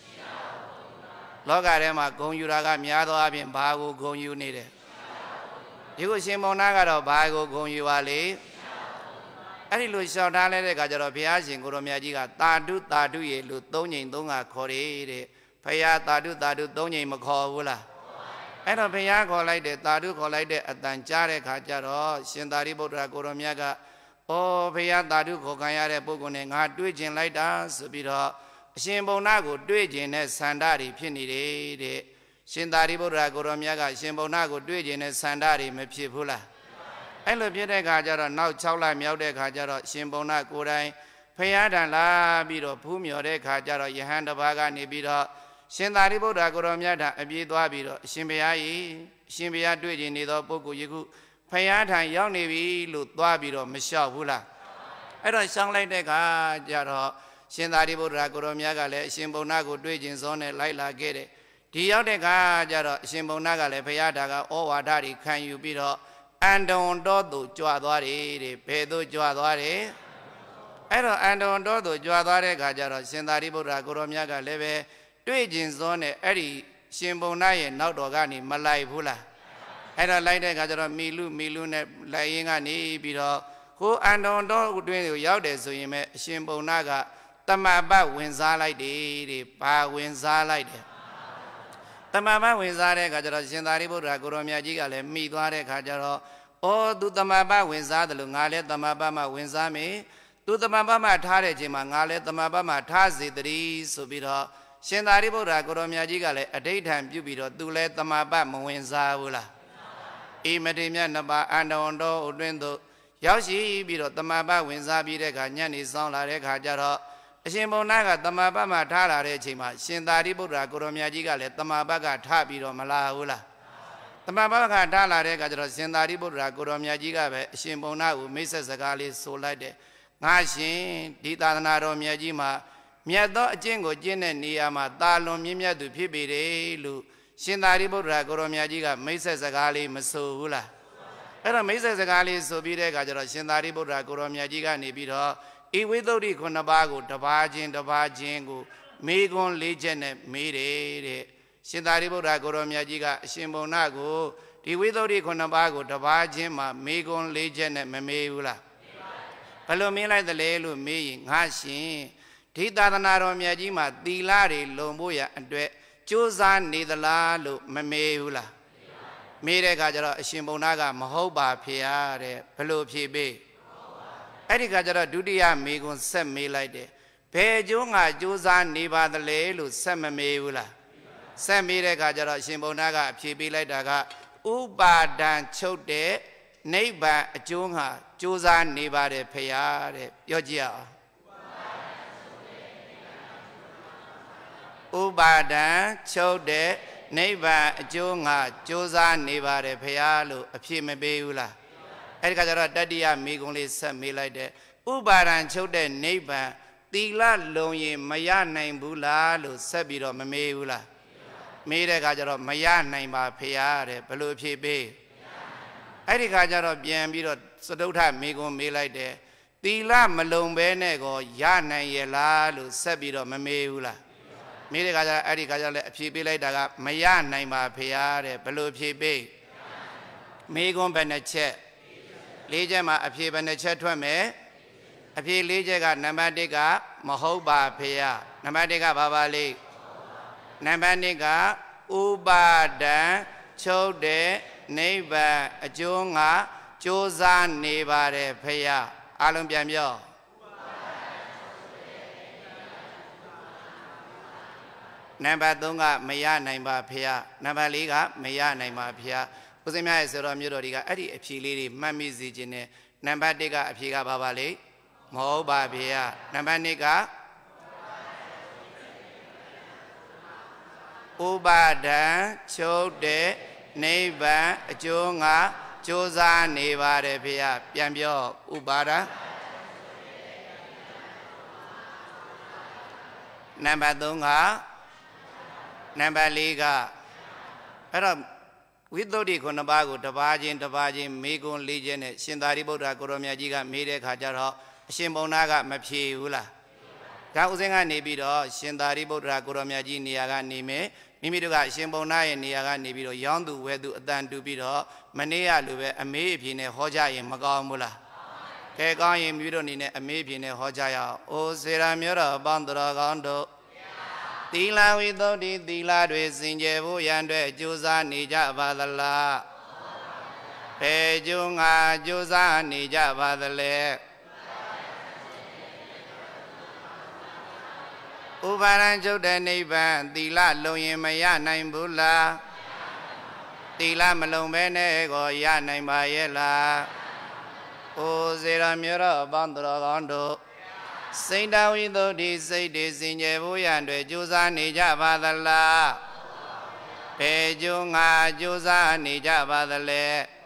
လောကထဲမှာဂုံယူတာကများသောအားဖြင့်ဘာကိုဂုံယူနေတယ်ဒီကိုရှင်မောင်နာကတော့ဘာကိုဂုံယူပါလေအဲ့ဒီလိုလျှောက်ထားလိုက်တဲ့အခါကျတော့ဘုရားရှင်ကိုရောမြတ်ကြီးကတာတုတာတုရေလို့သုံးချိန်သုံးခါခေါ်တယ်တဲ့ဘုရားတာတုတာတုသုံးချိန်မခေါ်ဘူးလားအဲ့တော့ဘုရားခေါ်လိုက်တယ်တာတုခေါ်လိုက်တဲ့အတန်ကြားတဲ့အခါကျတော့ရှင်သာရိပုတ္တရာကိုရောမြတ်ကဩဘုရားတာတုခေါ်ခံရတဲ့ပုဂ္ဂိုလ်နဲ့ငါတွေ့ကျင်လိုက်တာဆိုပြီးတော့အရှင်ဘုံနာကိုတွေ့ကျင်တဲ့ဆန္ဒတွေဖြစ်နေတယ်တဲ့ရှင်သာရိပုတ္တရာကိုရောမြတ်ကရှင်ဘုံနာကိုတွေ့ကျင်တဲ့ဆန္ဒတွေမဖြစ်ဘူးလားအဲ့လိုဖြစ်တဲ့ခါကျတော့နောက်၆လမြောက်တဲ့ခါကျတော့ရှင်ဘုံနာကိုယ်တိုင်ဖရာထံလာပြီးတော့ဖူးမြော်တဲ့ခါကျတော့ယဟန်တစ်ပါးကနေပြီးတော့ရှင်သာရိပုတ္တရာကိုရောမြတ်ထံအပြေးသွားပြီးတော့အရှင်ဘုရားကြီးအရှင်ဘုရားတွေ့ကျင်နေသောပုဂ္ဂိုလ်ယခုဖရာထံရောက်နေပြီလို့သွားပြီးတော့မလျှောက်ဘူးလားအဲ့တော့ရှောင်းလိုက်တဲ့ခါကျတော့ရှင်သာရိပုတ္တရာကိုရောမြတ်ကလည်းအရှင်ဘုံနာကိုတွေ့ကျင်စောနဲ့လိုက်လာခဲ့တယ်ဒီရောက်တဲ့ခါကျတော့အရှင်ဘုံနာကလည်းဘုရားတာကဩဝါဒတွေခံယူပြီးတော့အန္တဝန်တော်သူကြွသွားတယ်တဲ့ဘယ်သို့ကြွသွားတယ်အဲ့တော့အန္တဝန်တော်သူကြွသွားတဲ့ခါကျတော့ရှင်သာရိပုတ္တရာကိုရောမြတ်ကလည်းပဲတွေ့ကျင်စောနဲ့အဲ့ဒီရှင်ဘုံနာရဲ့နောက်တော်ကနေမလိုက်ဘူးလားအဲ့တော့လိုက်တဲ့ခါကျတော့မီလူမီလူနဲ့လိုက်ရင်ကနေပြီးတော့ကိုအန္တဝန်တော်အတွင်းကိုရောက်တယ်ဆိုရင်ပဲအရှင်ဘုံနာကတမပတ်ဝင်စားလိုက်တယ်တဲ့ဘာဝင်စားလိုက်တယ်တမပတ်ဝင်စားတဲ့အခါကျတော့ရှင်သာရိပုတ္တရာကိုရောမြတ်ကြီးကလည်းမိသွားတဲ့အခါကျတော့ဩသူတမပတ်ဝင်စားတယ်လို့ငါလည်းတမပတ်မှဝင်စားမယ်သူတမပတ်မှထားတဲ့အချိန်မှာငါလည်းတမပတ်မှထားစေတည်းဆိုပြီးတော့ရှင်သာရိပုတ္တရာကိုရောမြတ်ကြီးကလည်းအဋိဋ္ဌံပြုပြီးတော့သူလည်းတမပတ်မဝင်စားဘူးလားအေမထေမြတ်နှစ်ပါးအန္တဝန်တော်အတွင်းသို့ရောက်ရှိပြီးတော့တမပတ်ဝင်စားပြီးတဲ့အခါညနေဆောင်လာတဲ့အခါကျတော့အရှင်ဘုံနာကတမပတ်မှာထားလာတဲ့အချိန်မှာရှင်သာရိပုတ္တရာကိုရောမြတ်ကြီးကလည်းတမပတ်ကထားပြီးတော့မလာဘူးလားတမပတ်ကထားလာတဲ့အခါကျတော့ရှင်သာရိပုတ္တရာကိုရောမြတ်ကြီးကပဲအရှင်ဘုံနာကိုမိတ်ဆက်စကားလေးဆိုလိုက်တယ်ငါရှင်ဒီသာသနာတော်မြတ်ကြီးမှာမြတ်သောအကျင့်ကိုကျင့်တဲ့နေရာမှာတာလွန်မြင့်မြတ်သူဖြစ်ပေတယ်လို့ရှင်သာရိပုတ္တရာကိုရောမြတ်ကြီးကမိတ်ဆက်စကားလေးမဆိုဘူးလားအဲ့တော့မိတ်ဆက်စကားလေးဆိုပြီးတဲ့အခါကျတော့ရှင်သာရိပုတ္တရာကိုရောမြတ်ကြီးကနေပြီးတော့ဤဝိသုဒ္ဓိခုနှစ်ပါးကိုတပါးချင်းတပါးချင်းကိုမေခွန်းလေးချက်နဲ့မေးတယ်တဲ့ရှင်သာရိပုတ္တရာကိုရောမြတ်ကြီးကအရှင်ဘုံနာကိုဒီဝိသုဒ္ဓိခုနှစ်ပါးကိုတပါးချင်းမှာမေခွန်းလေးချက်နဲ့မမေးဘူးလားဘယ်လိုမေးလိုက်သလဲလို့မေးရင်ငါရှင်ဒီသာသနာတော်မြတ်ကြီးမှာသီလတွေလုံဖို့ရအတွက်ကြိုးစားနေသလားလို့မမေးဘူးလားမေးတဲ့အခါကျတော့အရှင်ဘုံနာကမဟုတ်ပါဖေရတဲ့ဘယ်လိုဖြေပေးအဲ့ဒီခါကျတော့ဒုတိယမေကွန်းဆက်မေးလိုက်တယ်ဘယ်ကျိုးငါကြိုးစားနေပါသလဲလို့ဆက်မမေးဘူးလားဆက်မေးတဲ့ခါကျတော့ရှင်ဘုံနာကအဖြေပေးလိုက်တာကဥပါဒံချုပ်တဲ့နိဗ္ဗာန်အကျိုးငါကြိုးစားနေပါတယ်ဖေရတဲ့ပြောကြည့်အောင်ဥပါဒံချုပ်တဲ့နိဗ္ဗာန်အကျိုးငါကြိုးစားနေပါတယ်ဖရာလို့အဖြစ်မပေးဘူးလားအဲ့ဒီကကြတော့တတိယမိဂုံးလေးဆက်မေးလိုက်တဲ့ဥပါဒံချုပ်တဲ့နိဗ္ဗာန်သီလလုံရင်မရနိုင်ဘူးလားလို့ဆက်ပြီးတော့မမေးဘူးလားမေးတဲ့ခါကျတော့မရနိုင်ပါဖရာတဲ့ဘလို့အဖြစ်ပေးအဲ့ဒီခါကျတော့ပြန်ပြီးတော့စတုထမိဂုံးမေးလိုက်တဲ့သီလမလုံဘဲနဲ့ကိုရနိုင်ရဲ့လားလို့ဆက်ပြီးတော့မမေးဘူးလားမေးတဲ့ခါကျတော့အဲ့ဒီခါကျတော့လည်းအဖြေပေးလိုက်တာကမရနိုင်ပါဖရာတဲ့ဘလို့အဖြေပေးမိဂုံးဘယ်နှချက်လေးချက်မှာအဖြေဘယ်နှချက်ထွက်မယ်အဖြေလေးချက်ကနံပါတ်တစ်ကမဟုတ်ပါဖေယနံပါတ်တစ်ကဘာပါလိမ့်နံပါတ်နှစ်ကဥပါဒံချုပ်တဲ့နိဗ္ဗာန်အကျိုးငါကြိုးစားနေပါတယ်ဖေယအားလုံးပြန်ပြောနံပါတ်သုံးကမရနိုင်ပါဖေယနံပါတ်လေးကမရနိုင်ပါဖေယဦးစင်းများရဲ့ဆိုတော်မျိုးတော်ဒီကအဲ့ဒီအဖြေလေးတွေမှတ်မိစေခြင်းနဲ့နံပါတ်တစ်ကအဖြေကဘာပါလိမ့်မဟုတ်ပါဖေယနံပါတ်နှစ်ကဥပါဒံချုပ်တဲ့နိဗ္ဗာန်အကျိုးငါကြိုးစားနေပါတယ်ဖေယပြန်ပြောဥပါဒံနံပါတ်သုံးကနံပါတ်လေးကအဲ့တော့ဝိသုဒ္ဓိခုနှစ်ပါးကိုတစ်ပါးချင်းတစ်ပါးချင်းမေကွန်းလေးချက်နဲ့ရှင်သာရိပုတ္တရာကိုရောမြတ်ကြီးကမေးတဲ့အခါကျတော့အရှင်ဘုံနာကမဖြေဘူးလားဒါဥစဉ်ကနေပြီးတော့ရှင်သာရိပုတ္တရာကိုရောမြတ်ကြီးနေရာကနေမယ်မိမိတို့ကအရှင်ဘုံနာရဲ့နေရာကနေပြီးတော့ရောင်းသူဝဲသူအတန်တူပြီးတော့မနေ့ကလိုပဲအမေးအဖြေနဲ့ဟောကြရင်မကောင်းဘူးလားကဲကောင်းရင်မိမိတို့အနေနဲ့အမေးအဖြေနဲ့ဟောကြရအောင်အိုစေရာမျိုးတော်အပေါင်းတော်ကောင်းတို့သီလဝိသုဒ္ဓိသီလတွေစင်ကြယ်ဖို့ရန်အတွက်ကြိုးစားနေကြပါသလားဘယ်ကြိုးငါကြိုးစားနေကြပါသလဲဥပါဒံချုပ်တဲ့နိဗ္ဗာန်သီလလုံရင်မရနိုင်ဘူးလားသီလမလုံဘဲနဲ့ကိုရနိုင်ပါရဲ့လားအိုစေရမျိုးတော်အပေါင်းတော်ကောင်းတို့စိတ်တဝိသုဒ္ဓိစိတ်တွေစင်ကြယ်ဖို့ရန်အတွက်ကြိုးစားနေကြပါသလားဘယ်ကြိုးငါကြိုးစားနေကြပါသလဲ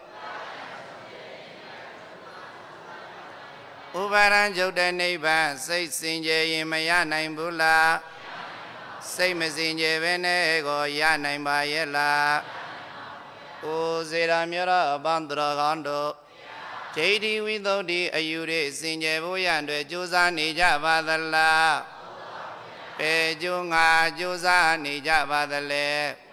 ဥပါဒံချုပ်တဲ့နိဗ္ဗာန်စိတ်စင်ကြယ်ရင်မရနိုင်ဘူးလားစိတ်မစင်ကြယ်ဘဲနဲ့ကိုရနိုင်ပါရဲ့လားအိုစေရမျိုးတော်အပေါင်းတော်ကောင်းတို့ဒိဋ္ဌိဝိသုဒ္ဓိအယူတွေစင်ကြယ်ဖို့ရန်အတွက်ကြိုးစားနေကြပါသလားဘယ်ကြိုးငါကြိုးစားနေကြပါသလဲ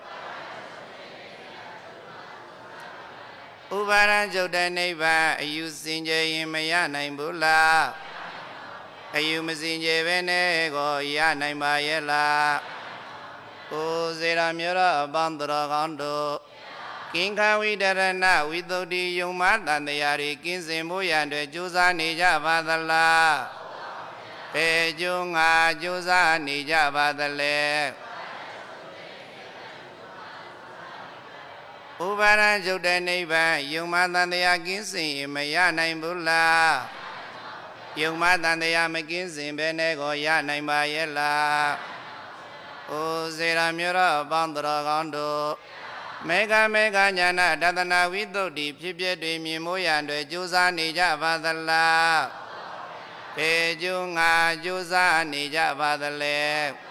ဥပါဒံချုပ်တဲ့နိဗ္ဗာန်အယူစင်ကြယ်ရင်မရနိုင်ဘူးလားအယူမစင်ကြယ်ပဲနဲ့ကိုရနိုင်ပါရဲ့လားအိုစေရမျိုးတော်အပေါင်းတော်ကောင်းတို့ကင်္ခဝိတရဏဝိသုဒ္ဓိယုံမတန်တရားတွေကင်းစင်ဖို့ရန်အတွက်ကြိုးစားနေကြပါသလားဘယ်ကြိုးငါကြိုးစားနေကြပါသလဲဥပါဒံချုပ်တဲ့နိဗ္ဗာန်ယုံမတန်တရားကင်းစင်ရင်မရနိုင်ဘူးလားယုံမတန်တရားမကင်းစင်ဘဲနဲ့ကိုရနိုင်ပါရဲ့လားအိုစေရမျိုးတော်အပေါင်းတော်ကောင်းတို့မေဃမေဃညာနာတသနာဝိသုဒ္ဓိဖြစ်ဖြစ်တွေမြင်မိုးရန်တွေကြိုးစားနေကြပါသလားဘယ်ကြိုးငါကြိုးစားနေကြပါသလဲ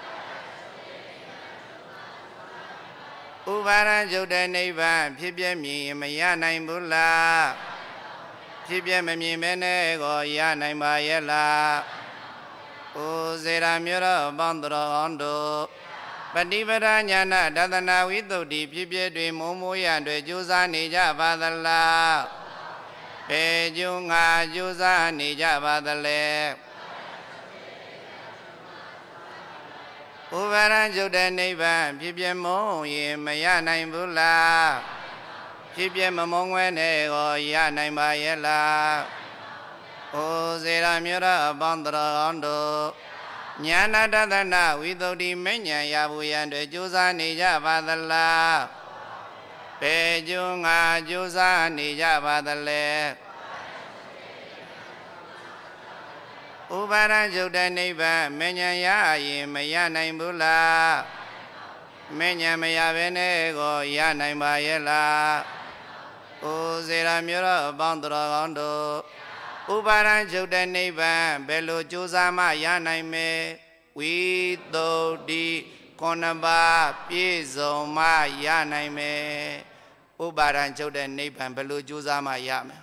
ဥပါဒံချုပ်တဲ့နိဗ္ဗာန်ဖြစ်ပြမြင်ရင်မရနိုင်ဘူးလားဖြစ်ပြမမြင်ပဲနဲ့ကိုရနိုင်ပါရဲ့လားအိုစေရမျိုးတော်အပေါင်းတော်ကောင်းတို့ပฏิပဒါညာနာတသနာဝိသုဒ္ဓိဖြစ်ဖြစ်တွေမုံမိုးရန်တွေကြိုးစားနေကြပါသလားဘယ်ကြိုးငါကြိုးစားနေကြပါသလဲဥပါဒံချုပ်တဲ့နိဗ္ဗာန်ဖြစ်ဖြစ်မုံရင်မရနိုင်ဘူးလားဖြစ်ဖြစ်မမုံဝဲနဲ့ကိုရနိုင်ပါရဲ့လားအိုစေရမျိုးတော်အပေါင်းတော်ကောင်းတို့ညာနာတသနာဝိသုဒ္ဓိမဉ္ဇဉ်ရဖို့ရန်တွေကြိုးစားနေကြပါသလားဘယ်ကြိုးငါကြိုးစားနေကြပါသလဲဥပါဒံချုပ်တဲ့နိဗ္ဗာန်မဉ္ဇဉ်ရရင်မရနိုင်ဘူးလားမေညာမရဘဲနဲ့ကိုရနိုင်ပါရဲ့လားဦးဇေရမျိုးတော်အပေါင်းတော်ကောင်းတို့ဥပါဒံချုပ်တဲ့နိဗ္ဗာန်ဘယ်လိုကြိုးစားမှရနိုင်မယ်ဝိသုဒ္ဓိခုနှစ်ပါးပြည့်စုံမှရနိုင်မယ်ဥပါဒံချုပ်တဲ့နိဗ္ဗာန်ဘယ်လိုကြိုးစားမှရမယ်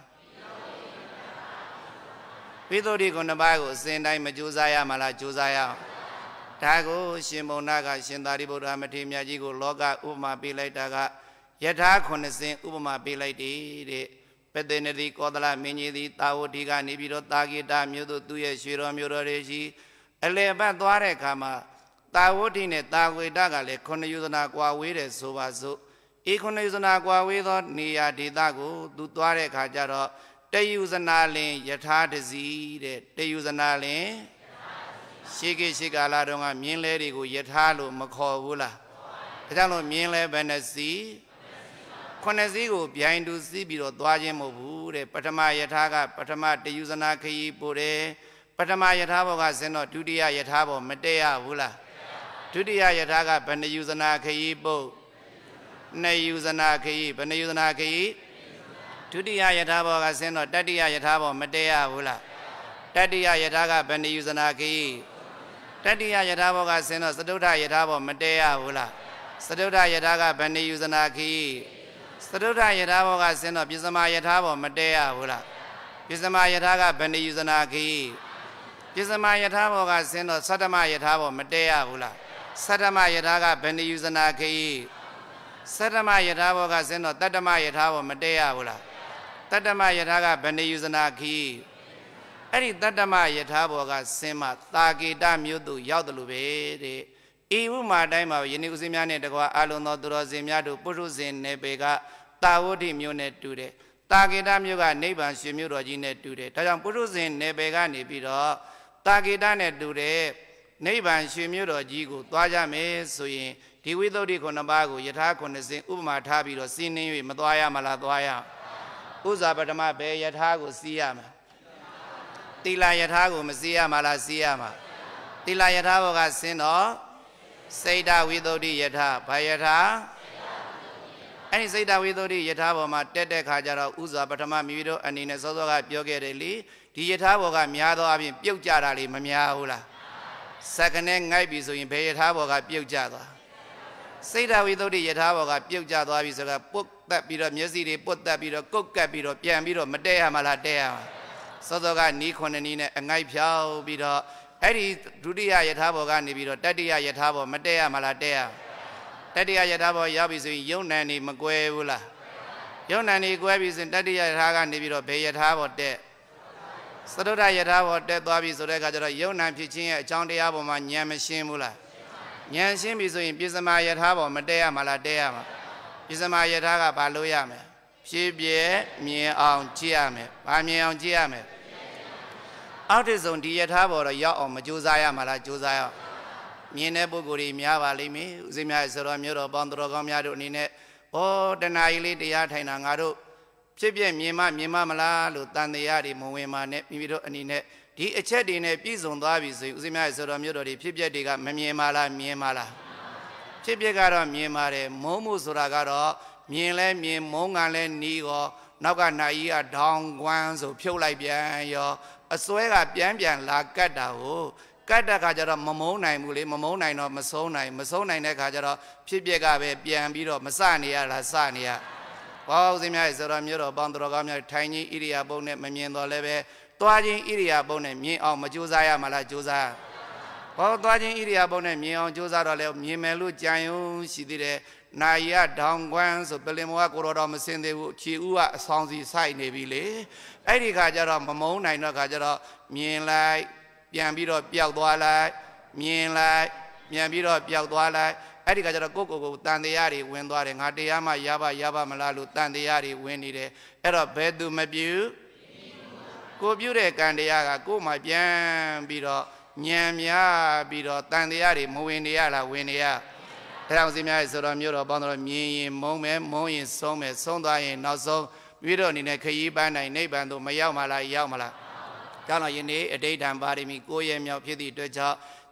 ဝိသုဒ္ဓိခုနှစ်ပါးကိုအစဉ်တိုင်းမကြိုးစားရမှာလားကြိုးစားရအောင်ဒါကိုရှင်ဘုံနာကရှင်သာရိပုတ္တရာမထေရမြတ်ကြီးကိုလောကဥပမာပေးလိုက်တာကယထာခုနှစ်စင်ဥပမာပေးလိုက်တယ်တဲ့ပတေနတိကောသလမင်းကြီးသည်တာဝတိကနေပြီးတော့တာဂိတမြို့သို့သူ့ရဲ့ရွှေတော်မြို့တော်တွေရှိအလယ်ပတ်သွားတဲ့အခါမှာတာဝတိနဲ့တာဝေတကလည်းခုနှစ်ယူဇနာကွာဝေးတယ်ဆိုပါစို့ဤခုနှစ်ယူဇနာကွာဝေးသောနေရာဒေသကိုသူသွားတဲ့အခါကျတော့တယူဇနာလင်ယထာတစီတဲ့တယူဇနာလင်ရှိကိရှိကာလတုန်းကမြင်းလဲတွေကိုယထာလို့မခေါ်ဘူးလားဒါကြောင့်လို့မြင်းလဲဘယ်နှစီခုနှစ်စီးကိုပြိုင်တူစီးပြီးတော့သွားခြင်းမဟုတ်ဘူးတဲ့ပထမယထာကပထမတယူဇနာခရီးပို့တယ်ပထမယထာဘောကဆင်းတော့ဒုတိယယထာဘောမတည့်ရဘူးလားဒုတိယယထာကဘယ်နှယူဇနာခရီးပို့နှစ်ယူဇနာခရီးဘယ်နှယူဇနာခရီးဒုတိယယထာဘောကဆင်းတော့တတိယယထာဘောမတည့်ရဘူးလားတတိယယထာကဘယ်နှယူဇနာခရီးတတိယယထာဘောကဆင်းတော့စတုထယထာဘောမတည့်ရဘူးလားစတုထယထာကဘယ်နှယူဇနာခရီးစတုထယထာဘောကဆင်းတော့ပြစ္စမယထာဘောမတည့်ရဘူးလားပြစ္စမယထာကဘယ်နှယူဇနာခရီးပြစ္စမယထာဘောကဆင်းတော့သတ္တမယထာဘောမတည့်ရဘူးလားသတ္တမယထာကဘယ်နှယူဇနာခရီးသတ္တမယထာဘောကဆင်းတော့တတ္တမယထာဘောမတည့်ရဘူးလားတတ္တမယထာကဘယ်နှယူဇနာခရီးအဲ့ဒီတတ္တမယထာဘောကဆင်းမှတာဂေတမြို့သို့ရောက်တယ်လို့ပဲတဲ့ဤဥမာတိုင်းမှာယနေ့ဦးစင်းများနဲ့တကွာအလုံးသောသူတော်စင်များတို့ပုထုဇဉ်နယ်ပေကတာဝတိမြို့နဲ့တူတယ်တာဂေတမြို့ကနိဗ္ဗာန်ရွှေမြို့တော်ကြီးနဲ့တူတယ်ဒါကြောင့်ပုထုဇဉ်နယ်ပေကနေပြီးတော့တာဂေတနဲ့တူတဲ့နိဗ္ဗာန်ရွှေမြို့တော်ကြီးကိုသွားကြမယ်ဆိုရင်ဒီဝိသုဒ္ဓိခုနှစ်ပါးကိုယထာခုနှစ်စင်ဥပမာထားပြီးတော့စီးနှင်း၍မသွားရမလားသွားရဥဇာပထမဘယ်ယထာကိုစီးရမှာတိလယထာကိုမစီးရမှာလားစီးရမှာတိလယထာဘောကဆင်းတော့စိတ်တဝိသုဒ္ဓိယထာဘာယထာအဲ့ဒီစိတ်တဝိသုဒ္ဓိယထာဘောမှာတက်တဲ့ခါကျတော့ဥဇာပထမမိမိတို့အနေနဲ့စောစောကပြောခဲ့တယ်လေဒီယထာဘောကများသောအပြင်ပြုတ်ကြတာလေမများဘူးလားစက္ကနဲ့ငိုက်ပြီဆိုရင်ဘယ်ယထာဘောကပြုတ်ကြသွားစိတ်တဝိသုဒ္ဓိယထာဘောကပြုတ်ကြသွားပြီဆိုတော့ပုတ်တက်ပြီးတော့မျက်စိတွေပုတ်တက်ပြီးတော့ကုတ်ကပ်ပြီးတော့ပြန်ပြီးတော့မတည့်ရမှာလားတည့်ရမှာစောစောကနီးခုနှစ်နီးနဲ့အငိုက်ဖြောင်းပြီးတော့အဲ့ဒီဒုတိယယထာဘောကနေပြီးတော့တတိယယထာဘောမတည့်ရမှာလားတည့်ရတတိယယထာဘောရောက်ပြီဆိုရင်ယုံနံနေမကွဲဘူးလားယုံနံနေကွဲပြီဆိုရင်တတိယယထာကနေပြီးတော့ဘယ်ယထာဘောတက်သတုဒ္ဓယထာဘောတက်သွားပြီဆိုတဲ့အခါကျတော့ယုံနံဖြစ်ခြင်းရဲ့အကြောင်းတရားပေါ်မှာဉာဏ်မရှင်းဘူးလားဉာဏ်ရှင်းပြီဆိုရင်ပြစ္စမယထာဘောမတည့်ရမှာလားတည့်ရမှာပြစ္စမယထာကဘာလို့ရမယ်ဖြည်းဖြည်းမြင်အောင်ကြည့်ရမယ်ဘာမြင်အောင်ကြည့်ရမယ်အောက်တဆုံးဒီယထာဘောတော့ရောက်အောင်မကြိုးစားရမှာလားကြိုးစားရအောင်မြင်တဲ့ပုဂ္ဂိုလ်တွေများပါလိမ့်မယ်ဦးဇင်းများဆိုတော့မျိုးတော်ပေါင်းတော်ကောင်းများတို့အနေနဲ့ဩတဏှာကြီးလေးတရားထိုင်တာငါတို့ဖြစ်ပြမြင်မမြင်မမလားလို့တန်တရားတွေမဝင်ပါနဲ့မိမိတို့အနေနဲ့ဒီအချက်တွေနဲ့ပြည့်စုံသွားပြီဆိုရင်ဦးဇင်းများဆိုတော့မျိုးတော်တွေဖြစ်ပြတွေကမမြင်ပါလားမြင်ပါလားဖြစ်ပြကတော့မြင်ပါတယ်မုံမှုဆိုတာကတော့မြင်လဲမြင်မုံကလည်းနီးရောနောက်ကနာကြီးကဒေါင်ကွမ်းဆိုဖြုတ်လိုက်ပြန်ရောအစွဲကပြန်ပြန်လာကတ်တာကိုကတ်တဲ့ခါကျတော့မမုန်းနိုင်ဘူးလေမမုန်းနိုင်တော့မဆုံးနိုင်မဆုံးနိုင်တဲ့ခါကျတော့ဖြစ်ပြက်ကပဲပြန်ပြီးတော့မစနေရလားစနေရဘောဦးစင်းများဆိုတော့မျိုးတော်ပေါင်းတော်ကောင်းများထိုင်ကြီးဣရိယာပုတ်နဲ့မမြင်တော့လည်းပဲသွားခြင်းဣရိယာပုတ်နဲ့မြင်အောင်မကြိုးစားရမှာလားကြိုးစားဘောသွားခြင်းဣရိယာပုတ်နဲ့မြင်အောင်ကြိုးစားတော့လည်းမြင်မယ်လို့ကြံရုံရှိသေးတယ်နာယီကဒေါင်ကွမ်းဆိုပလင်မောကကိုတော်တော်မစင်သေးဘူးခြေဥကအဆောင်စီစိုက်နေပြီလေအဲ့ဒီခါကျတော့မမုန်းနိုင်တော့ခါကျတော့မြင်လိုက်ပြန်ပြီးတော့ပျောက်သွားလိုက်မြင်လိုက်ပြန်ပြီးတော့ပျောက်သွားလိုက်အဲ့ဒီခါကျတော့ကိုယ့်ကိုယ်ကိုတန်တရားတွေဝင်သွားတယ်ငါတရားမှရပါရပါမလားလို့တန်တရားတွေဝင်နေတယ်အဲ့တော့ဘယ်သူမပြုကိုပြုတဲ့ကံတရားကကိုယ်မှပြန်ပြီးတော့ဉာဏ်များပြီးတော့တန်တရားတွေမဝင်နေရလားဝင်နေရဒါကြောင့်စင်များဆိုတော့မျိုးတော်ပေါင်းတော့မြင်ရင်မုံမယ်မုံရင်ဆုံးမယ်ဆုံးသွားရင်နောက်ဆုံးပြီးတော့အနေနဲ့ခရီးပန်းနိုင်နိဗ္ဗာန်သို့မရောက်မှလားရောက်မလားကြောင့်တော့ယနေ့အဋ္ဌံပါရမီကိုယ့်ရဲ့မြောက်ဖြစ်သည့်အတွက်ကြောင့်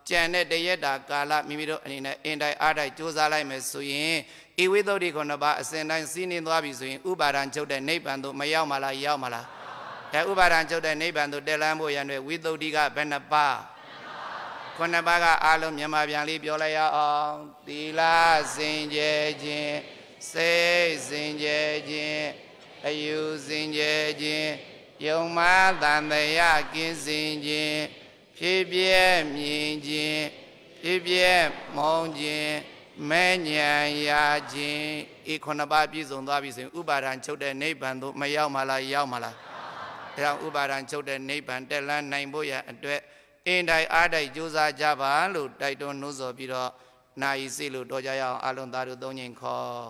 ကြံတဲ့တရက်တာကာလမိမိတို့အနေနဲ့အင်တိုင်းအားတိုင်းကြိုးစားလိုက်မယ်ဆိုရင်ဤဝိသုဒ္ဓိခုနှစ်ပါးအစဉ်တိုင်းစီးနှင်းသွားပြီဆိုရင်ဥပါဒံချုပ်တဲ့နိဗ္ဗာန်သို့မရောက်မလားရောက်မလားအဲဥပါဒံချုပ်တဲ့နိဗ္ဗာန်သို့တက်လန်းဖို့ရန်တွေဝိသုဒ္ဓိကဘယ်နှပါးခုနှစ်ပါးကအားလုံးမြန်မာပြန်လေးပြောလိုက်ရအောင်သီလစင်ကြယ်ခြင်းစိတ်စင်ကြယ်ခြင်းအယူစင်ကြယ်ခြင်းယုံမှားတန်တရားကင်းစင်ခြင်းဖြစ်ပြဲမြင်ခြင်းဖြစ်ပြဲမုန်းခြင်းမဲ့ဉာဏ်ရာခြင်းဤခုနှစ်ပါးပြည့်စုံသွားပြီဆိုရင်ဥပါဒံချုပ်တဲ့နိဗ္ဗာန်သို့မရောက်မလားရောက်မလားအဲဒါဥပါဒံချုပ်တဲ့နိဗ္ဗာန်တက်လန်းနိုင်ဖို့ရအတွက်အင်းတိုင်းအားတိုင်းကြိုးစားကြပါလို့တိုက်တွန်းနှိုးဆော်ပြီးတော့နာယီစိလို့တော်ကြရအောင်အလုံးသားတို့သုံးညင်ခေါ်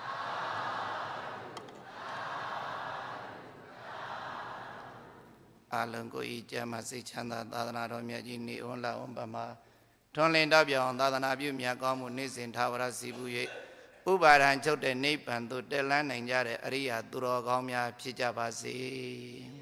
အလုံးကိုဤကျမ်းမှာစိတ်ချမ်းသာသာသနာတော်မြတ်ကြီးနေအောင်လာအောင်ပမာထွန်းလင်းတောက်ပြောင်သာသနာပြုမြတ်ကောင်းမှုနေ့စဉ်သာဝရစီပူ၍ဥပါဒံချုပ်တဲ့နိဗ္ဗာန်သို့တက်လန်းနိုင်ကြတဲ့အရိယာသူတော်ကောင်းများဖြစ်ကြပါစေ